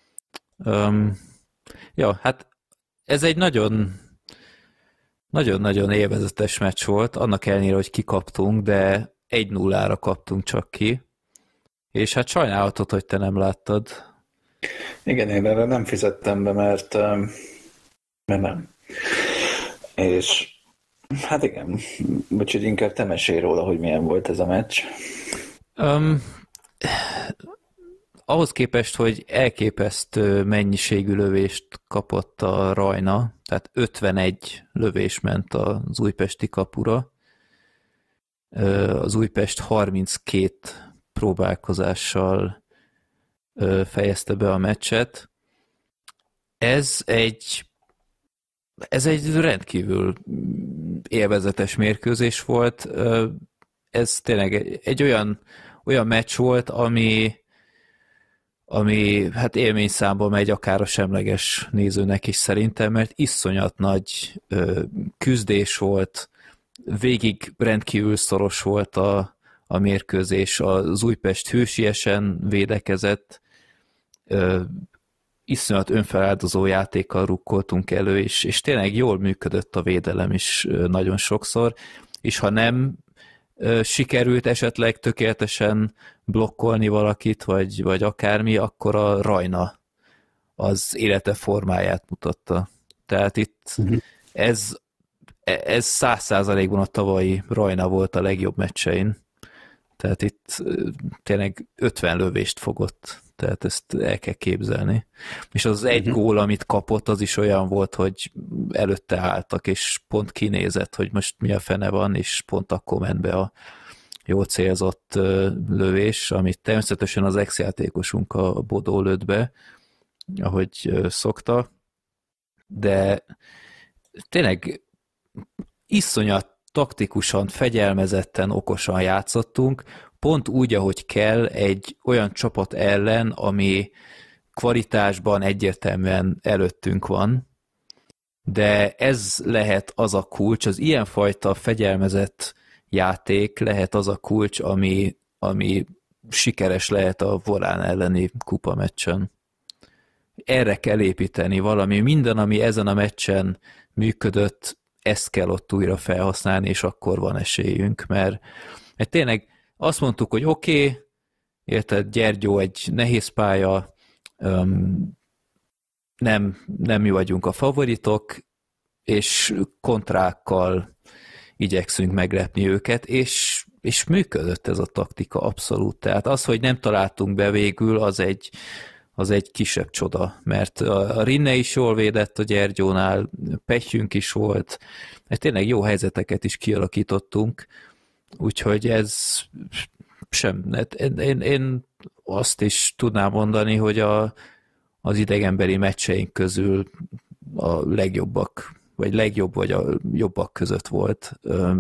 Ja, hát ez egy nagyon-nagyon élvezetes meccs volt, annak ellenére, hogy kikaptunk, de 1-0-ra kaptunk csak ki, és hát sajnálatot, hogy te nem láttad. Igen, én erre nem fizettem be, mert nem. És hát igen, úgyhogy inkább te mesélj róla, hogy milyen volt ez a meccs. Ahhoz képest, hogy elképesztő mennyiségű lövést kapott a Rajna, tehát 51 lövés ment az újpesti kapura, az Újpest 32 próbálkozással fejezte be a meccset. Ez egy rendkívül élvezetes mérkőzés volt. Ez tényleg egy olyan meccs volt, ami hát élményszámba megy akár a semleges nézőnek is szerintem, mert iszonyat nagy küzdés volt, végig rendkívül szoros volt a mérkőzés, az Újpest hősiesen védekezett, iszonyat önfeláldozó játékkal rukkoltunk elő, és tényleg jól működött a védelem is nagyon sokszor, és ha nem sikerült esetleg tökéletesen blokkolni valakit, vagy akármi, akkor a Rajna az élete formáját mutatta. Tehát itt ez 100%-ban a tavalyi Rajna volt a legjobb meccsein. Tehát itt tényleg 50 lövést fogott. Tehát ezt el kell képzelni. És az egy gól, amit kapott, az is olyan volt, hogy előtte álltak, és pont kinézett, hogy most mi a fene van, és pont akkor ment be a jól célzott lövés, amit természetesen az ex-játékosunk a Bodó lőtt be, ahogy szokta, de tényleg iszonyat taktikusan, fegyelmezetten, okosan játszottunk, pont úgy, ahogy kell egy olyan csapat ellen, ami kvalitásban egyértelműen előttünk van, de ez lehet az a kulcs, az ilyenfajta fegyelmezett játék lehet az a kulcs, ami sikeres lehet a Volán elleni kupameccsen. Erre kell építeni valami, minden, ami ezen a meccsen működött, ezt kell ott újra felhasználni, és akkor van esélyünk, mert tényleg azt mondtuk, hogy oké, érted, Gyergyó egy nehéz pálya, nem mi vagyunk a favoritok, és kontrákkal igyekszünk meglepni őket, és működött ez a taktika abszolút. Tehát az, hogy nem találtunk be végül, az egy kisebb csoda, mert a Rinne is jól védett a Gyergyónál, pehjünk is volt, tényleg jó helyzeteket is kialakítottunk, úgyhogy ez sem. Én azt is tudnám mondani, hogy az idegenbeli meccseink közül a legjobbak, vagy a jobbak között volt.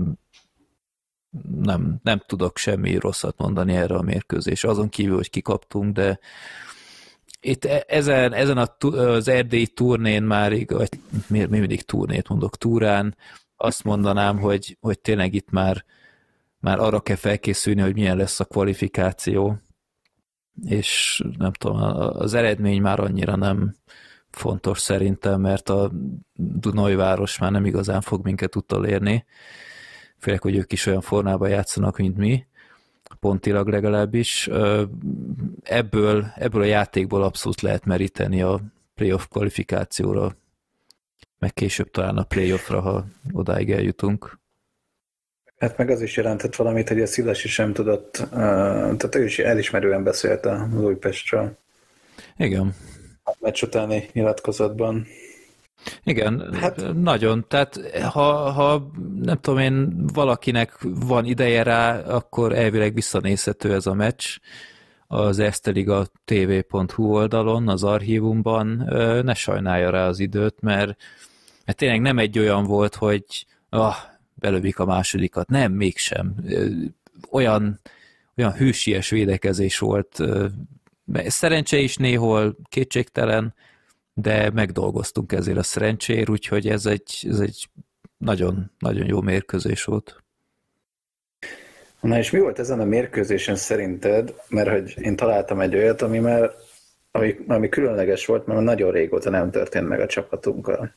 Nem tudok semmi rosszat mondani erre a mérkőzésre, azon kívül, hogy kikaptunk, de itt ezen az erdélyi turnén már, vagy mi mindig turnét mondok, túrán, azt mondanám, hogy tényleg itt már arra kell felkészülni, hogy milyen lesz a kvalifikáció, és nem tudom, az eredmény már annyira nem fontos szerintem, mert a Dunajváros már nem igazán fog minket utolérni, főleg, hogy ők is olyan formában játszanak, mint mi, pontilag legalábbis. Ebből a játékból abszolút lehet meríteni a playoff kvalifikációra, meg később talán a playoffra, ha odáig eljutunk. Hát meg az is jelentett valamit, hogy a Szilasi sem tudott, tehát ő is elismerően beszélt az Újpestről. Igen. A meccs utáni nyilatkozatban. Igen, hát nagyon. Tehát ha nem tudom én, valakinek van ideje rá, akkor elvileg visszanézhető ez a meccs az ersteliga.tv.hu oldalon, az archívumban. Ne sajnálja rá az időt, mert tényleg nem egy olyan volt, hogy belövik a másodikat. Nem, mégsem. Olyan hősies védekezés volt. Szerencse is néhol, kétségtelen, de megdolgoztunk ezért a szerencséért, úgyhogy ez egy nagyon, nagyon jó mérkőzés volt. Na és mi volt ezen a mérkőzésen szerinted? Mert hogy én találtam egy olyat, ami különleges volt, mert nagyon régóta nem történt meg a csapatunkkal.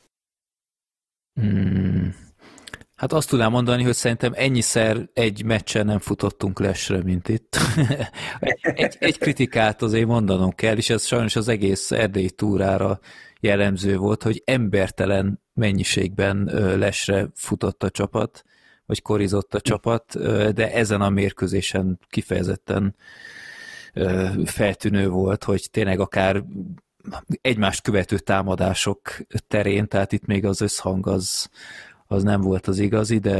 Hát azt tudnám mondani, hogy szerintem ennyiszer egy meccsen nem futottunk lesre, mint itt. egy kritikát azért mondanom kell, és ez sajnos az egész erdélyi túrára jellemző volt, hogy embertelen mennyiségben lesre futott a csapat, vagy korizott a csapat, de ezen a mérkőzésen kifejezetten feltűnő volt, hogy tényleg akár egymást követő támadások terén, tehát itt még az összhang az nem volt az igazi, de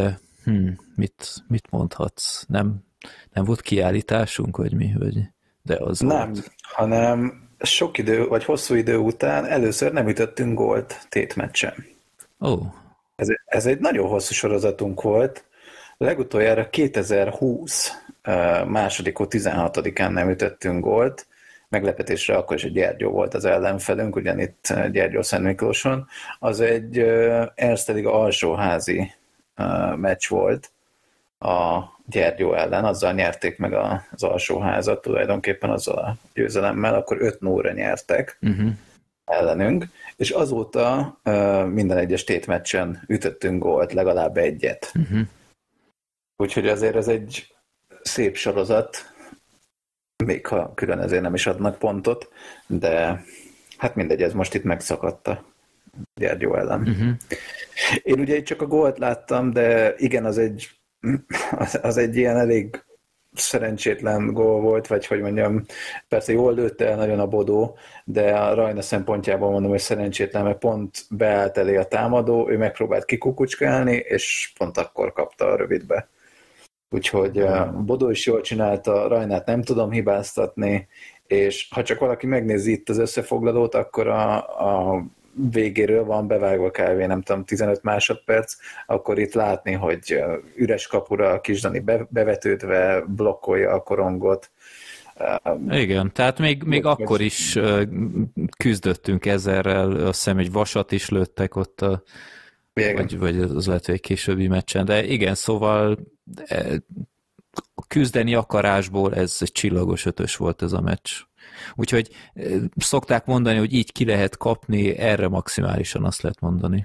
Mit mondhatsz? Nem volt kiállításunk, vagy mi? De az Nem, volt. hanem sok idő, vagy hosszú idő után először nem ütöttünk gólt tétmeccsen. Ó, Ez egy nagyon hosszú sorozatunk volt. Legutoljára 2020 másodikó 16-án nem ütöttünk gólt. Meglepetésre akkor is egy Gyergyó volt az ellenfelünk, ugyanitt Gyergyó-Szent Miklóson. Az egy Erste Liga alsóházi meccs volt a Gyergyó ellen, azzal nyerték meg az alsóházat tulajdonképpen azzal a győzelemmel, akkor 5-0-ra nyertek ellenünk, és azóta minden egyes tétmeccsen ütöttünk gólt, legalább egyet. Úgyhogy azért ez egy szép sorozat, még ha külön ezért nem is adnak pontot, de hát mindegy, ez most itt megszakadt a Gyergyó ellen. Én ugye itt csak a gólt láttam, de igen, az egy ilyen elég szerencsétlen gól volt, vagy hogy mondjam, persze jól lőtte el nagyon a Bodó, de a Rajna szempontjából mondom, hogy szerencsétlen, mert pont beállt elé a támadó, ő megpróbált kikukucskálni, és pont akkor kapta a rövidbe. Úgyhogy Bodó is jól csinálta, Rajnát nem tudom hibáztatni, és ha csak valaki megnézi itt az összefoglalót, akkor a végéről van bevágva kb. Nem tudom, 15 másodperc, akkor itt látni, hogy üres kapura a Kisdani bevetődve blokkolja a korongot. Igen, tehát még akkor is küzdöttünk ezerrel, azt hiszem egy vasat is lőttek ott, vagy az lehet, hogy egy későbbi meccsen, de igen, szóval küzdeni akarásból ez egy csillagos ötös volt ez a meccs. Úgyhogy szokták mondani, hogy így ki lehet kapni, erre maximálisan azt lehet mondani.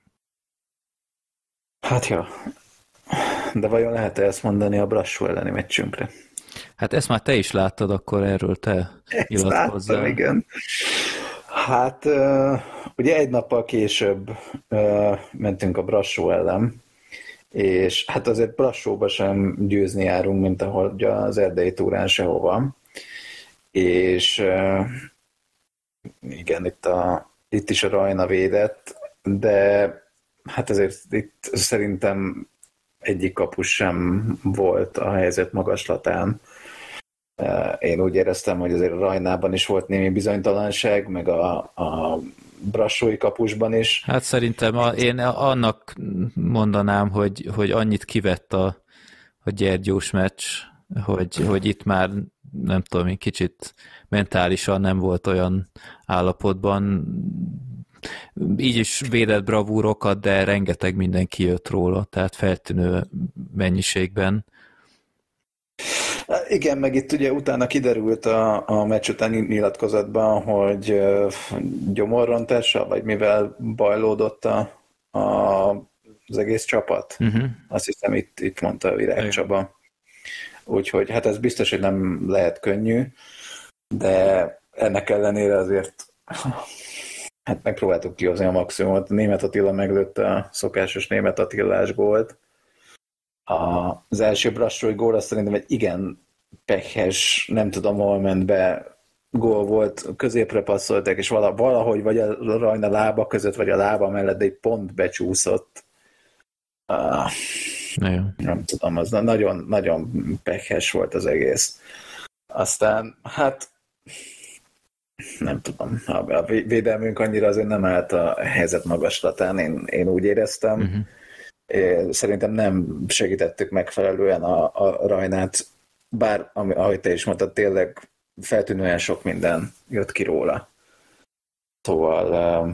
Hát ja, de vajon lehet-e ezt mondani a Brassó elleni meccsünkre? Hát ezt már te is láttad, akkor erről te nyilatkozzál. Láttam, igen. Hát ugye egy nappal később mentünk a Brassó ellen, és hát azért Brassóba sem győzni járunk, mint ahogy az erdei túrán sehova. És igen, itt is a Rajna védett, de hát azért itt szerintem egyik kapus sem volt a helyzet magaslatán. Én úgy éreztem, hogy azért a Rajnában is volt némi bizonytalanság, meg a brassói kapusban is. Hát szerintem én annak mondanám, hogy annyit kivett a Gyergyós meccs, hogy itt már nem tudom, kicsit mentálisan nem volt olyan állapotban. Így is védett bravúrokat, de rengeteg minden kijött róla, tehát feltűnő mennyiségben. Igen, meg itt ugye utána kiderült a meccs utáni nyilatkozatban, hogy gyomorrontással, vagy mivel bajlódott az egész csapat. Azt hiszem itt mondta a Virág Csaba. Úgyhogy hát ez biztos, hogy nem lehet könnyű, de ennek ellenére azért hát megpróbáltuk kihozni a maximumot. Németh Attila meglőtte a szokásos Németh Attilás gólt. Az első brassói gól azt szerintem egy igen pekhes, nem tudom hol ment be gól volt, középre passzolták, és valahogy vagy a Rajna lába között, vagy a lába mellett, de egy pont becsúszott. Nem tudom, az nagyon, nagyon pekhes volt az egész. Aztán, hát nem tudom, a védelmünk annyira azért nem állt a helyzet magaslatán, én úgy éreztem. Szerintem nem segítettük megfelelően a Rajnát, bár, ahogy te is mondtad, tényleg feltűnően sok minden jött ki róla. Szóval...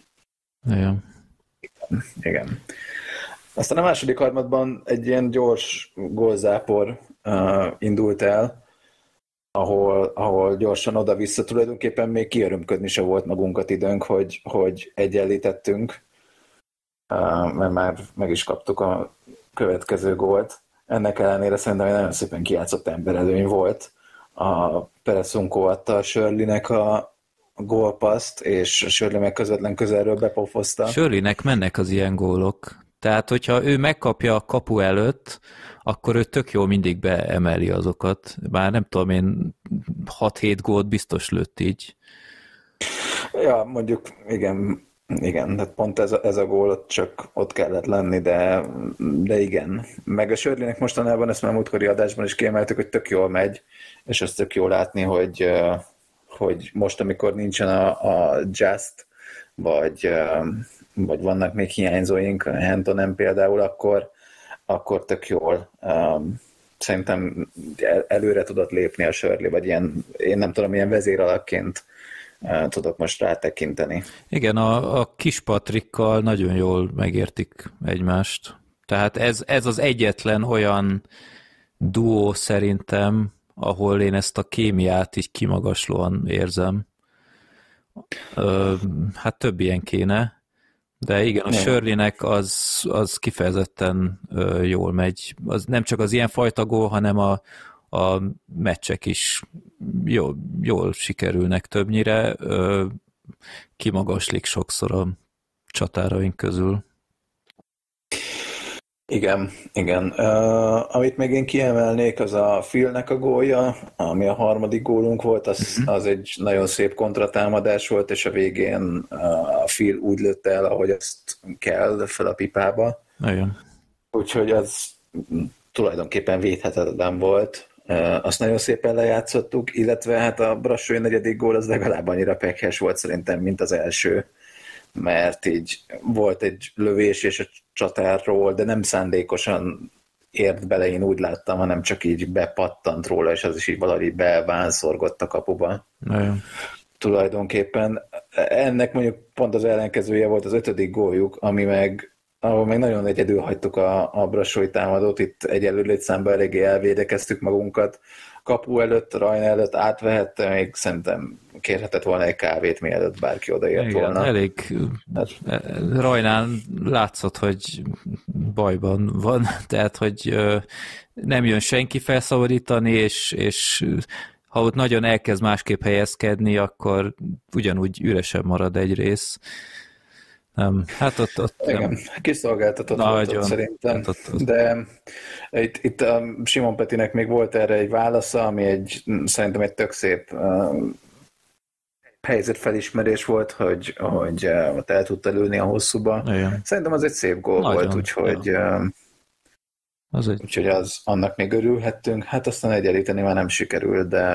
Igen. Aztán a második harmadban egy ilyen gyors gólzápor indult el, ahol gyorsan oda-vissza tulajdonképpen még kiörömködni se volt magunkat időnk, hogy egyenlítettünk, mert már meg is kaptuk a következő gólt. Ennek ellenére szerintem egy nagyon szépen kijátszott emberelőny volt. A Peresunko adta a Shirleynek a gólpaszt, és Shirley meg közvetlen közelről bepofozta. Shirleynek mennek az ilyen gólok. Tehát, hogyha ő megkapja a kapu előtt, akkor ő tök jól mindig beemeli azokat. Bár nem tudom, én 6-7 gólt biztos lőtt így. Ja, mondjuk igen, Igen, tehát pont ez a gól ott csak ott kellett lenni, de igen. Meg a Sörlinek mostanában, ezt már múltkori adásban is kiemeltük, hogy tök jól megy, és azt tök jól látni, hogy most, amikor nincsen a Just, vagy vannak még hiányzóink, Hentonen például, akkor tök jól szerintem előre tudott lépni a Shirley, vagy ilyen, én nem tudom, ilyen vezéralakként tudok most rátekinteni. Igen, a kis Patrikkal nagyon jól megértik egymást. Tehát ez az egyetlen olyan duó szerintem, ahol én ezt a kémiát így kimagaslóan érzem. Hát több ilyen kéne, de igen, a Shirleynek az kifejezetten jól megy. Az nem csak az ilyen fajta gól, hanem a meccsek is jól sikerülnek többnyire, kimagaslik sokszor a csatáraink közül. Igen. Amit még én kiemelnék, az a Philnek a gólja, ami a harmadik gólunk volt, az egy nagyon szép kontratámadás volt, és a végén a Phil úgy lőtte el, ahogy azt kell, fel a pipába. Igen. Úgyhogy az tulajdonképpen védhetetlen volt. Azt nagyon szépen lejátszottuk, illetve hát a Brassói negyedik gól az legalább annyira pekhes volt szerintem, mint az első, mert így volt egy lövés és a csatárról, de nem szándékosan ért bele, én úgy láttam, hanem csak így bepattant róla, és az is így valahogy bevánszorgott a kapuba. Igen. Tulajdonképpen ennek mondjuk pont az ellenkezője volt az ötödik góljuk, ahol meg nagyon egyedül hagytuk a Brassói támadót, itt egyelőre létszámban eléggé elvédekeztük magunkat, kapu előtt, Rajna előtt átvehette, még szerintem kérhetett volna egy kávét, mielőtt bárki odaért volna. Elég Rajnán látszott, hogy bajban van, tehát, hogy nem jön senki felszabadítani, és ha ott nagyon elkezd másképp helyezkedni, akkor ugyanúgy üresen marad egy rész. Nem, hát ott igen, nem. kiszolgáltatott volt ott szerintem, hát ott. De itt a Simon Petinek még volt erre egy válasza, ami szerintem egy tök szép helyzetfelismerés volt, hogy ott el tudta lőni a hosszúba. Igen. Szerintem az egy szép gól volt, úgyhogy úgyhogy annak még örülhettünk. Hát aztán egyenlíteni már nem sikerült, de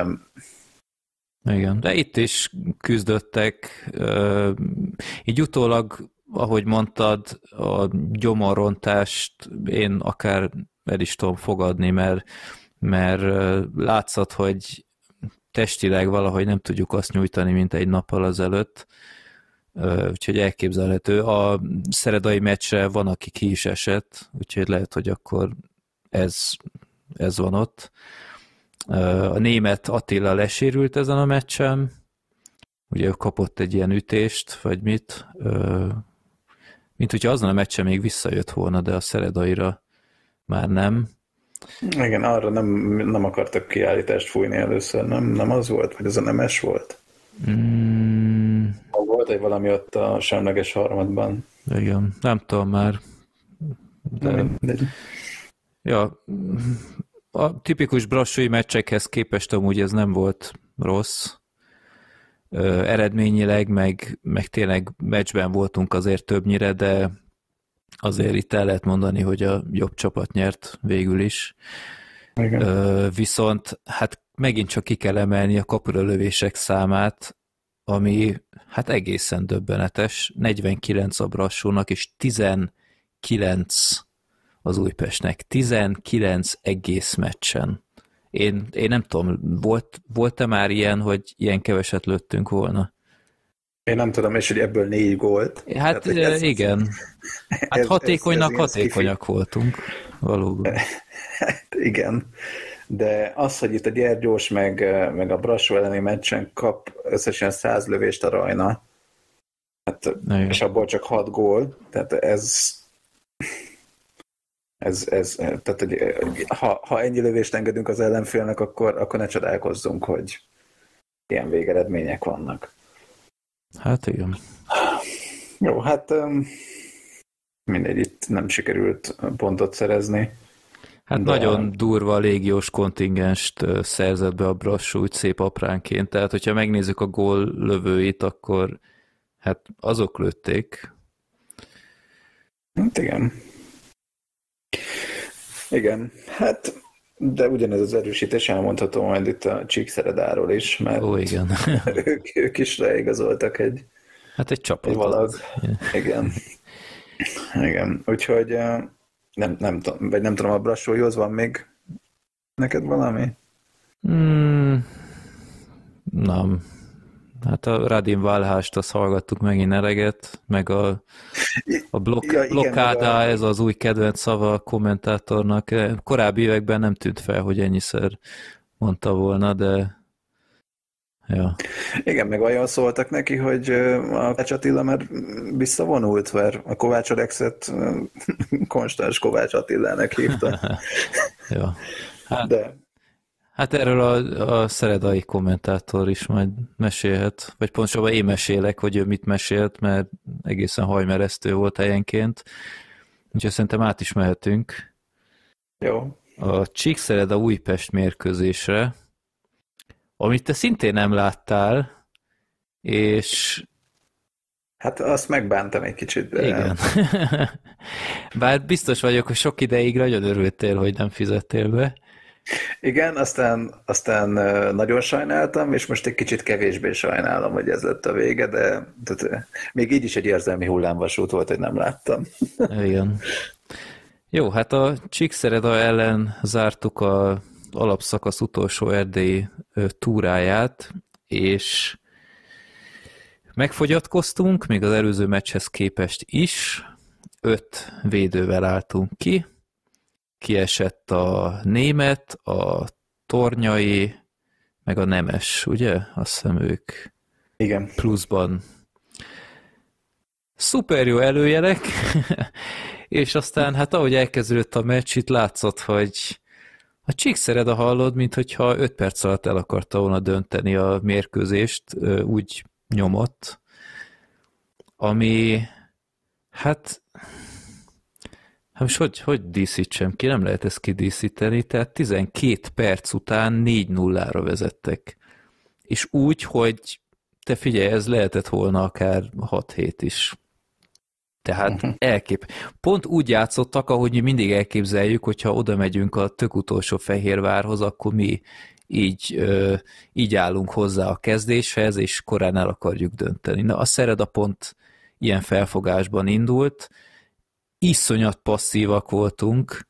igen, de itt is küzdöttek. Így utólag, ahogy mondtad, a gyomorrontást én akár el is tudom fogadni, mert látszott, hogy testileg valahogy nem tudjuk azt nyújtani, mint egy nappal azelőtt. Úgyhogy elképzelhető. A szeredai meccsre van, aki ki is esett, úgyhogy lehet, hogy akkor ez van ott. A német Attila lesérült ezen a meccsen, ugye ő kapott egy ilyen ütést, vagy mit, mint hogyha azon a meccsen még visszajött volna, de a szeredaira már nem. Igen, arra nem akartak kiállítást fújni először, nem az volt, vagy az a nemes volt? Volt egy valami ott a semleges harmadban. Igen, nem tudom már. De... Ja, a tipikus brassói meccsekhez képest amúgy ez nem volt rossz. Eredményileg, meg tényleg meccsben voltunk azért többnyire, de azért itt el lehet mondani, hogy a jobb csapat nyert végül is. Viszont hát megint csak ki kell emelni a kapura lövések számát, ami hát egészen döbbenetes. 49 a Brassónak, és 19 az Újpestnek. 19 egész meccsen. Én nem tudom, volt-e már ilyen, hogy ilyen keveset lőttünk volna? Én nem tudom, és hogy ebből 4 gólt. Hát igen. Hát hatékonyak voltunk, valóban. Hát igen. De az, hogy itt a Gyergyós meg a Brassó elleni meccsen kap összesen 100 lövést a Rajna, hát, és abból csak 6 gól, tehát tehát, hogy ha ennyi lövést engedünk az ellenfélnek, akkor ne csodálkozzunk, hogy ilyen végeredmények vannak. Hát igen. Jó, hát mindegy, itt nem sikerült pontot szerezni. Hát de... nagyon durva a légiós kontingenst szerzett be a Brassó úgy szép apránként, tehát hogyha megnézzük a gól lövőit, akkor Hát azok lőtték. Hát igen. Igen, hát de ugyanez az erősítés elmondható majd itt a Csíkszeredáról is, mert Ó, igen. ők is leigazoltak Hát egy egy valag. csapatot. Igen, igen. Úgyhogy nem tudom, vagy nem tudom, a Brassóihoz van még neked valami? Hmm, nem. Hát a Radim Valhást azt hallgattuk megint eleget, meg a Ja, igen, meg blokkáda, ez az új kedvenc szava a kommentátornak. Korábbi években nem tűnt fel, hogy ennyiszer mondta volna, de ja. igen, meg olyan szóltak neki, hogy a Kovács Attila már visszavonult, mert a Kovács Alexet Konstans Kovács Attilának hívta. Ja. De Hát erről a szeredai kommentátor is majd mesélhet, vagy pontosabban én mesélek, hogy ő mit mesélt, mert egészen hajmeresztő volt helyenként. Úgyhogy szerintem át is mehetünk jó. a Csíkszereda Újpest mérkőzésre, amit te szintén nem láttál, és Hát azt megbántam egy kicsit, de igen. Bár biztos vagyok, hogy sok ideig nagyon örültél, hogy nem fizettél be. igen, aztán nagyon sajnáltam, és most egy kicsit kevésbé sajnálom, hogy ez lett a vége, de tehát, még így is egy érzelmi hullámvasút volt, hogy nem láttam. Igen. Jó, hát a Csíkszereda ellen zártuk a alapszakasz utolsó erdélyi túráját, és megfogyatkoztunk, még az előző meccshez képest is. 5 védővel álltunk ki. Kiesett a német, a tornyai, meg a nemes, ugye? Azt hiszem ők Igen. pluszban. Szuper jó előjelek, és aztán hát ahogy elkezdődött a meccs, itt látszott, hogy a Csíkszereda hallod, minthogyha 5 perc alatt el akarta volna dönteni a mérkőzést, úgy nyomott, ami hát most hogy díszítsem ki, nem lehet ezt kidíszíteni, tehát 12 perc után 4-0-ra vezettek. És úgy, hogy te figyelj, ez lehetett volna akár 6-7 is. Tehát pont úgy játszottak, ahogy mi mindig elképzeljük, hogyha oda megyünk a tök utolsó Fehérvárhoz, akkor mi így állunk hozzá a kezdéshez, és korán el akarjuk dönteni. Na, a Szereda pont ilyen felfogásban indult, iszonyat passzívak voltunk,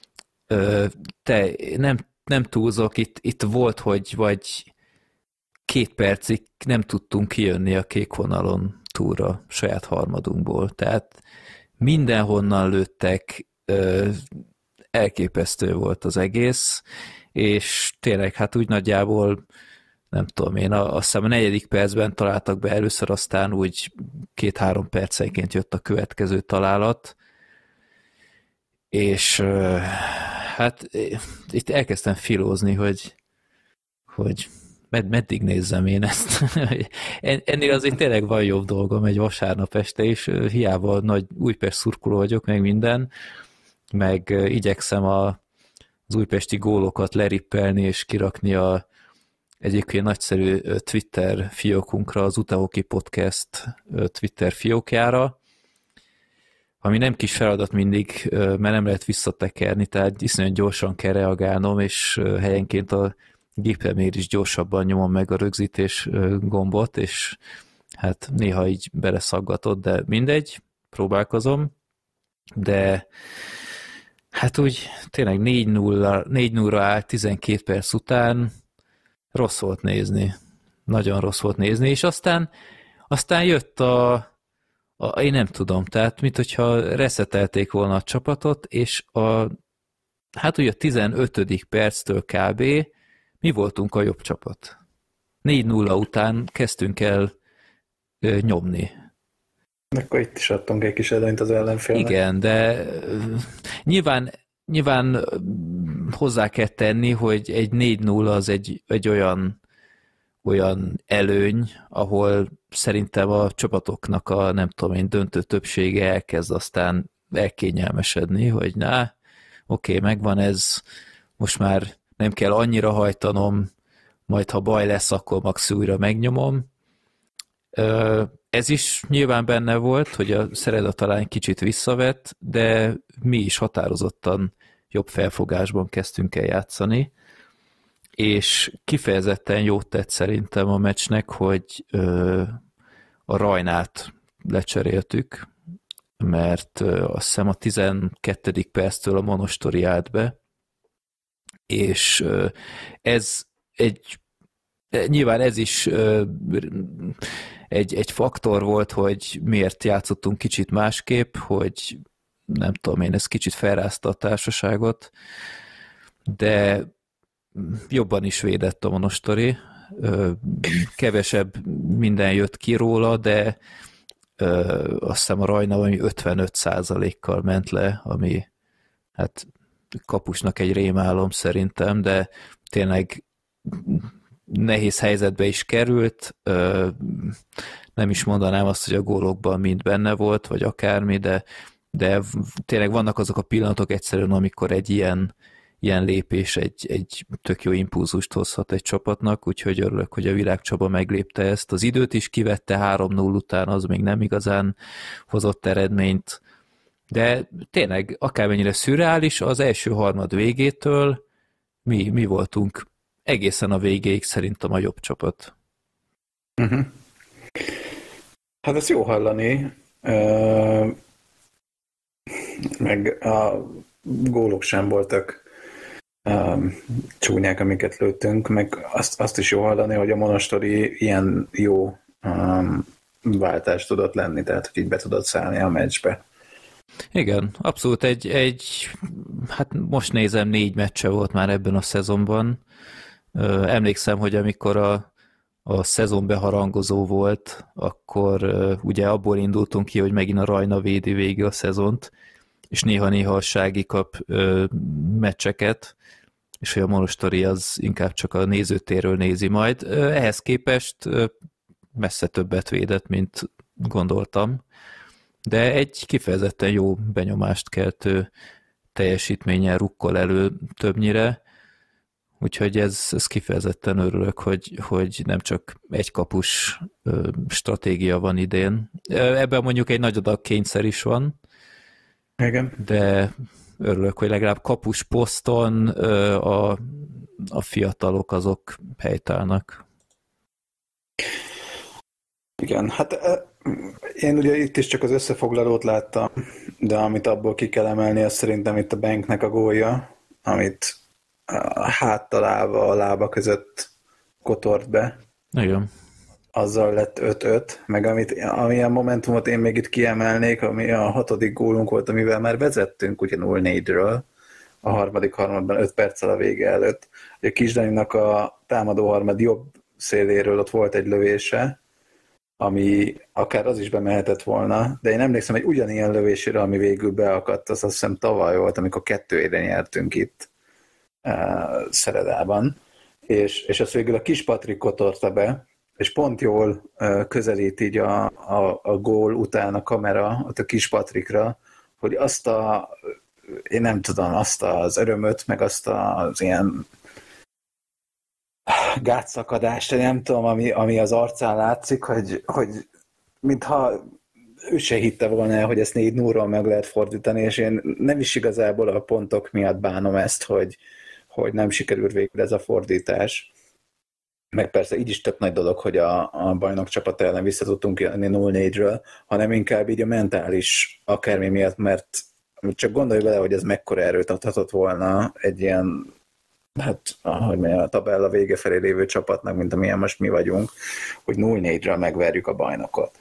nem túlzok, itt volt, hogy vagy 2 percig nem tudtunk kijönni a kék vonalon túlra saját harmadunkból, tehát mindenhonnan lőttek, elképesztő volt az egész, és tényleg hát úgy nagyjából nem tudom én, azt hiszem a 4. percben találtak be először, aztán úgy 2-3 percenként jött a következő találat, és hát itt elkezdtem filózni, hogy meddig nézzem én ezt. Ennél azért tényleg van jobb dolgom egy vasárnap este, és hiába nagy Újpest szurkoló vagyok, meg minden, meg igyekszem az újpesti gólokat lerippelni, és kirakni a egyébként nagyszerű Twitter fiókunkra, az Utahoki Podcast Twitter fiókjára, ami nem kis feladat mindig, mert nem lehet visszatekerni, tehát iszonyat gyorsan kell reagálnom, és helyenként a gépemért is gyorsabban nyomom meg a rögzítés gombot, és hát néha így beleszaggatott, de mindegy, próbálkozom, de hát úgy tényleg 4-0-ra áll 12 perc után, rossz volt nézni. Nagyon rossz volt nézni, és aztán jött én nem tudom, tehát mint hogyha reszetelték volna a csapatot, és hát ugye a 15. perctől kb. Mi voltunk a jobb csapat. 4-0 után kezdtünk el nyomni. Akkor itt is adtunk egy kis előnyt az ellenfélnek. Igen, de nyilván hozzá kell tenni, hogy egy 4-0 az egy olyan előny, ahol szerintem a csapatoknak a nem tudom én döntő többsége elkezd aztán elkényelmesedni, hogy oké, megvan ez, most már nem kell annyira hajtanom, majd ha baj lesz, akkor max újra megnyomom. Ez is nyilván benne volt, hogy a Szereda talán kicsit visszavett, de mi is határozottan jobb felfogásban kezdtünk el játszani, és kifejezetten jót tett szerintem a meccsnek, hogy a Rajnát lecseréltük, mert azt hiszem a 12. perctől a Monostori állt be, és ez nyilván ez is egy faktor volt, hogy miért játszottunk kicsit másképp, hogy nem tudom én, ez kicsit felrázta a társaságot, de jobban is védett a Monostori, kevesebb minden jött ki róla, de azt hiszem a Rajna valami 55%-kal ment le, ami hát kapusnak egy rémálom szerintem, de tényleg nehéz helyzetbe is került, nem is mondanám azt, hogy a gólokban mind benne volt, vagy akármi, de tényleg vannak azok a pillanatok egyszerűen, amikor egy ilyen lépés egy tök jó impulzust hozhat egy csapatnak, úgyhogy örülök, hogy a Virágcsaba meglépte ezt. Az időt is kivette 3-0 után, az még nem igazán hozott eredményt, de tényleg akármennyire szürreális, az első harmad végétől mi voltunk egészen a végéig szerintem a jobb csapat. Uh-huh. Hát ezt jó hallani, meg a gólok sem voltak csúnyák, amiket lőttünk, meg azt is jó hallani, hogy a Monostori ilyen jó váltást tudott lenni, tehát hogy így be tudott szállni a meccsbe. Igen, abszolút hát most nézem, 4 meccse volt már ebben a szezonban. Emlékszem, hogy amikor a szezon beharangozó volt, akkor ugye abból indultunk ki, hogy megint a Rajna védi végig a szezont, és néha-néha a Sági kap meccseket, és hogy a Monostori az inkább csak a nézőtérről nézi majd. Ehhez képest messze többet védett, mint gondoltam, de egy kifejezetten jó benyomást keltő teljesítménnyel rukkol elő többnyire, úgyhogy ez kifejezetten örülök, hogy nem csak egy kapus stratégia van idén. Ebben mondjuk egy nagy adag kényszer is van, igen, de örülök, hogy legalább kapus poszton a fiatalok azok helytállnak. Igen, hát én ugye itt is csak az összefoglalót láttam, de amit abból ki kell emelni, az szerintem itt a Banknek a gólja, amit háttalálva a lába között kotort be. Igen. Azzal lett 5-5, meg amilyen momentumot én még itt kiemelnék, ami a 6. gólunk volt, amivel már vezettünk ugye 0-4-ről a harmadik harmadban 5 perccel a vége előtt. A Kisdaninak a támadó harmad jobb széléről ott volt egy lövése, ami akár az is bemehetett volna, de én emlékszem egy ugyanilyen lövésére, ami végül beakadt, az azt hiszem tavaly volt, amikor 2-1-re nyertünk itt Szeredában, és azt végül a kis Patrik kotorta be, és pont jól közelít így a gól után a kamera ott a kis Patrikra, hogy én nem tudom, azt az örömöt, meg azt az ilyen gátszakadást, nem tudom, ami az arcán látszik, hogy mintha ő se hitte volna el, hogy ezt 4-0-ról meg lehet fordítani, és én nem is igazából a pontok miatt bánom ezt, hogy nem sikerült végül ez a fordítás. Meg persze így is tök nagy dolog, hogy a bajnok csapat ellen vissza tudtunk jönni 0-4-ről, hanem inkább így a mentális akármi miatt, mert csak gondolj bele, hogy ez mekkora erőt adhatott volna egy ilyen, hát ahogy mondjam, a tabella vége felé lévő csapatnak, mint amilyen most mi vagyunk, hogy 0-4-ről megverjük a bajnokot.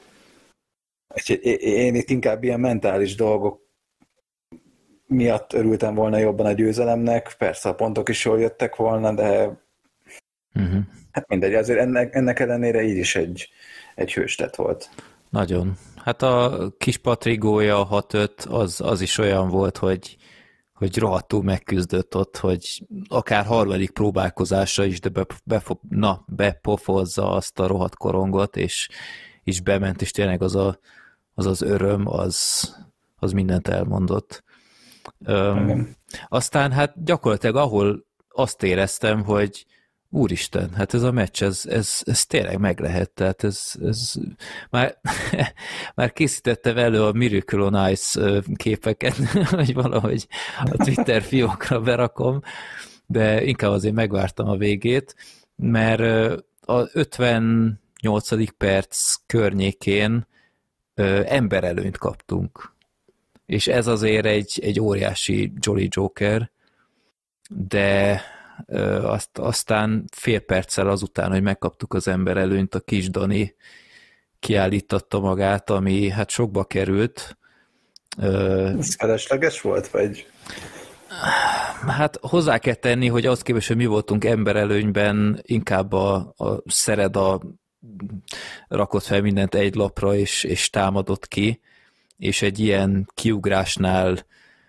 Én itt inkább ilyen mentális dolgok miatt örültem volna jobban a győzelemnek, persze a pontok is jól jöttek volna, de hát mindegy, azért ennek ellenére így is egy hőstett volt. Nagyon. Hát a kis Patrik gólja 6-5 az is olyan volt, hogy rohadtul megküzdött ott, hogy akár harmadik próbálkozásra is, de bepofozza azt a rohadt korongot, és bement, és tényleg az öröm, az mindent elmondott. Aztán hát gyakorlatilag ahol azt éreztem, hogy Úristen, hát ez a meccs, ez tényleg meg lehet, tehát ez már, már készítettem elő a Miracle on Ice képeket, hogy valahogy a Twitter fiókra berakom, de inkább azért megvártam a végét, mert a 58. perc környékén emberelőnyt kaptunk. És ez azért egy óriási Jolly Joker, de aztán fél perccel azután, hogy megkaptuk az emberelőnyt, a kis Dani kiállította magát, ami hát sokba került. Ez felesleges volt, vagy? Hát hozzá kell tenni, hogy az képest, hogy mi voltunk emberelőnyben, inkább a Szereda rakott fel mindent egy lapra, és támadott ki, és egy ilyen kiugrásnál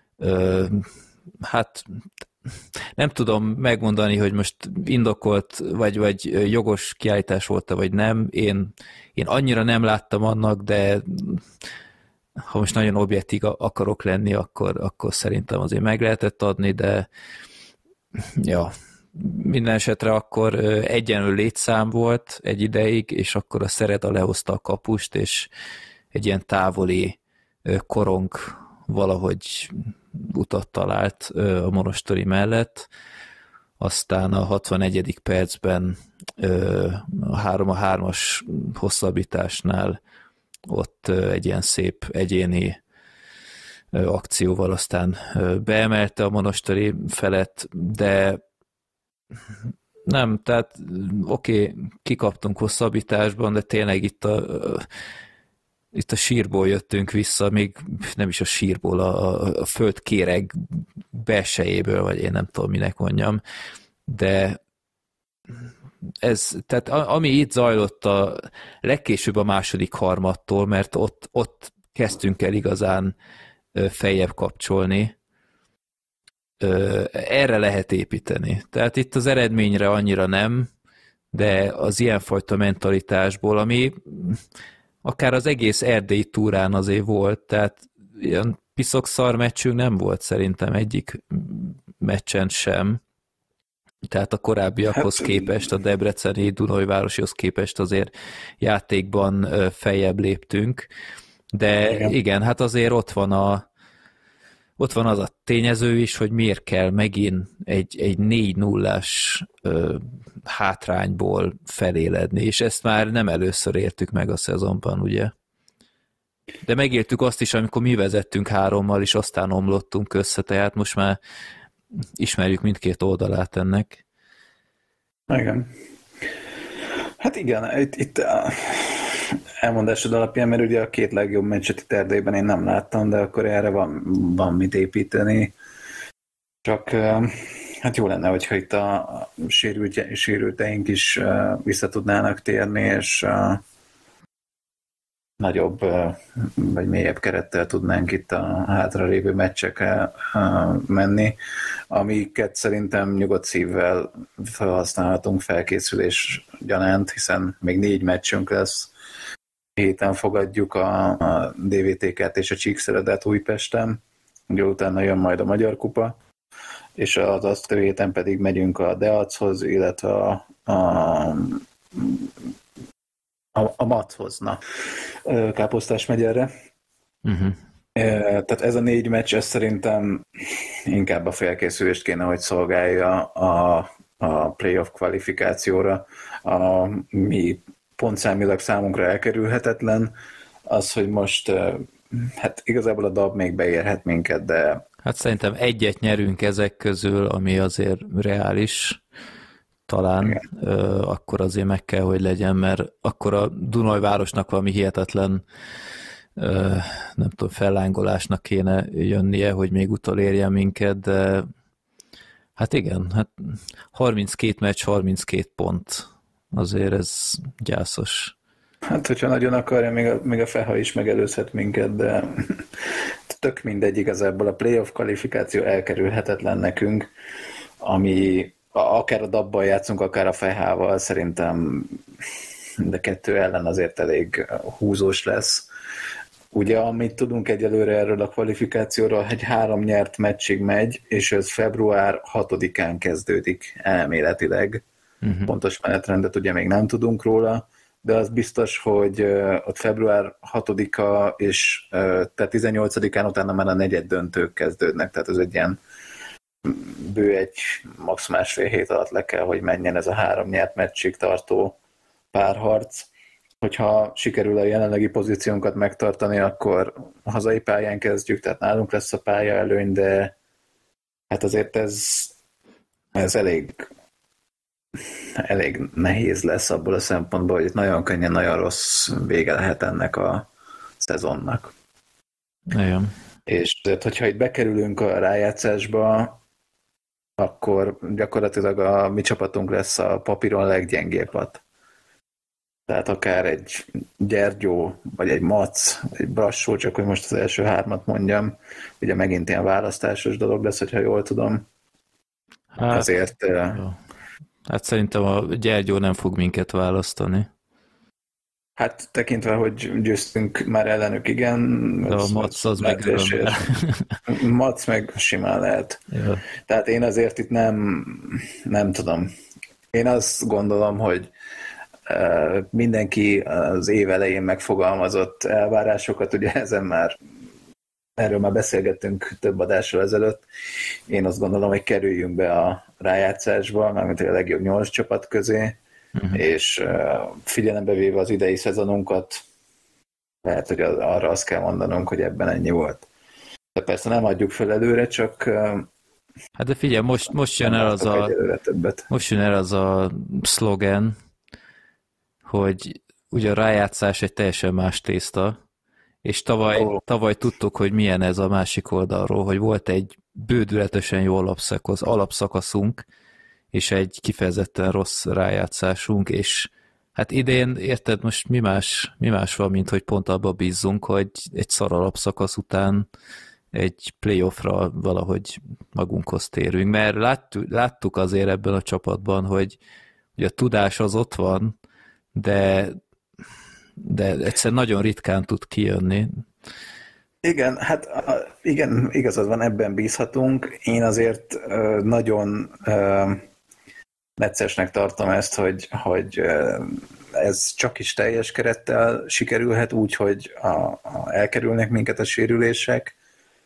hát nem tudom megmondani, hogy most indokolt, vagy jogos kiállítás volt-e, vagy nem. Én annyira nem láttam annak, de ha most nagyon objektív akarok lenni, akkor szerintem azért meg lehetett adni, de ja, minden esetre akkor egyenlő létszám volt egy ideig, és akkor a Szereda lehozta a kapust, és egy ilyen távoli korong valahogy utat talált a monostori mellett, aztán a 61. percben a 3-3-as hosszabbításnál ott egy ilyen szép egyéni akcióval aztán beemelte a monostori felett, de nem, tehát oké, kikaptunk hosszabbításban, de tényleg itt a sírból jöttünk vissza, még nem is a sírból, a földkéreg belsejéből, vagy én nem tudom, minek mondjam, de tehát ami itt zajlott a legkésőbb a második harmadtól, mert ott kezdtünk el igazán feljebb kapcsolni, erre lehet építeni. Tehát itt az eredményre annyira nem, de az ilyenfajta mentalitásból, ami akár az egész erdélyi túrán azért volt, tehát ilyen piszokszar meccsünk nem volt szerintem egyik meccsen sem. Tehát a korábbiakhoz képest, a debreceni Dunajvárosihoz képest azért játékban feljebb léptünk, de igen, hát azért ott van az a tényező is, hogy miért kell megint egy 4-0-ás hátrányból feléledni, és ezt már nem először értük meg a szezonban, ugye? De megértük azt is, amikor mi vezettünk 3-mal, és aztán omlottunk össze, tehát most már ismerjük mindkét oldalát ennek. Igen. Hát igen, itt elmondásod alapján, mert ugye a két legjobb meccset itt Erdélyben én nem láttam, de akkor erre van mit építeni. Csak hát jó lenne, hogyha itt a sérülteink is vissza tudnának térni, és nagyobb vagy mélyebb kerettel tudnánk itt a hátralévő meccsekre menni, amiket szerintem nyugodt szívvel felhasználhatunk felkészülés gyanánt, hiszen még 4 meccsünk lesz. Héten fogadjuk a DVTK-t és a Csíkszeredát Újpesten, ugye utána jön majd a Magyar Kupa, és az azt héten pedig megyünk a Deachoz, illetve a Mathoz, Káposztás megyerre. Uh-huh. Tehát ez a 4 meccs, ez szerintem inkább a felkészülést kéne, hogy szolgálja a playoff kvalifikációra, mi pontszámilag számunkra elkerülhetetlen. Az, hogy most hát igazából a DAB még beérhet minket, de... Hát szerintem egyet nyerünk ezek közül, ami azért reális, talán, akkor azért meg kell, hogy legyen, mert akkor a Dunajvárosnak valami hihetetlen nem tudom, fellángolásnak kéne jönnie, hogy még utolérjen minket, de hát igen, hát 32 meccs, 32 pont. Azért ez gyászos. Hát, hogyha nagyon akarja, még a Feha is megelőzhet minket, de tök mindegy, igazából a playoff kvalifikáció elkerülhetetlen nekünk, ami akár a DAB-ban játszunk, akár a Fehával, szerintem de 2 ellen azért elég húzós lesz. Ugye, amit tudunk egyelőre erről a kvalifikációról, egy 3 nyert meccsig megy, és ez február 6-án kezdődik elméletileg. Pontos menetrendet ugye még nem tudunk róla, de az biztos, hogy ott február 6-a és tehát 18-án utána már a negyed döntők kezdődnek, tehát ez egy ilyen bő egy, max. Másfél hét alatt le kell, hogy menjen ez a 3 nyert meccsig tartó párharc. Hogyha sikerül a jelenlegi pozíciónkat megtartani, akkor a hazai pályán kezdjük, tehát nálunk lesz a pálya előny, de hát azért ez elég nehéz lesz abból a szempontból, hogy itt nagyon könnyen, nagyon rossz vége lehet ennek a szezonnak. Igen. És hogyha itt bekerülünk a rájátszásba, akkor gyakorlatilag a mi csapatunk lesz a papíron leggyengébb pad. Tehát akár egy Gyergyó, vagy egy Mac, vagy egy Brassó, csak hogy most az első 3 mondjam, ugye megint ilyen választásos dolog lesz, hogyha jól tudom. Hát, azért... Hát szerintem a Gyergyó nem fog minket választani. Hát tekintve, hogy győztünk már ellenük, igen. De a Mac az meg örömmel. Mac meg simán lehet. Ja. Tehát én azért itt nem tudom. Én azt gondolom, hogy mindenki az év elején megfogalmazott elvárásokat, ugye erről már beszélgettünk több adással ezelőtt. Én azt gondolom, hogy kerüljünk be a rájátszásba, mármint a legjobb 8 csapat közé, és figyelembe véve az idei szezonunkat, lehet, hogy arra azt kell mondanunk, hogy ebben ennyi volt. De persze nem adjuk fel előre, csak... Hát de figyelj, most jön el az a szlogen, hogy ugye a rájátszás egy teljesen más tészta, és tavaly tudtuk, hogy milyen ez a másik oldalról, hogy volt egy bődületesen jó alapszakaszunk, és egy kifejezetten rossz rájátszásunk, és hát idén, érted, most mi más van, mint hogy pont abba bízzunk, hogy egy szar alapszakasz után egy playoffra valahogy magunkhoz térünk, mert láttuk azért ebben a csapatban, hogy a tudás az ott van, de egyszerűen nagyon ritkán tud kijönni. Igen, hát igen, igazad van, ebben bízhatunk. Én azért nagyon neccesnek tartom ezt, hogy ez csak is teljes kerettel sikerülhet úgy, hogy elkerülnek minket a sérülések,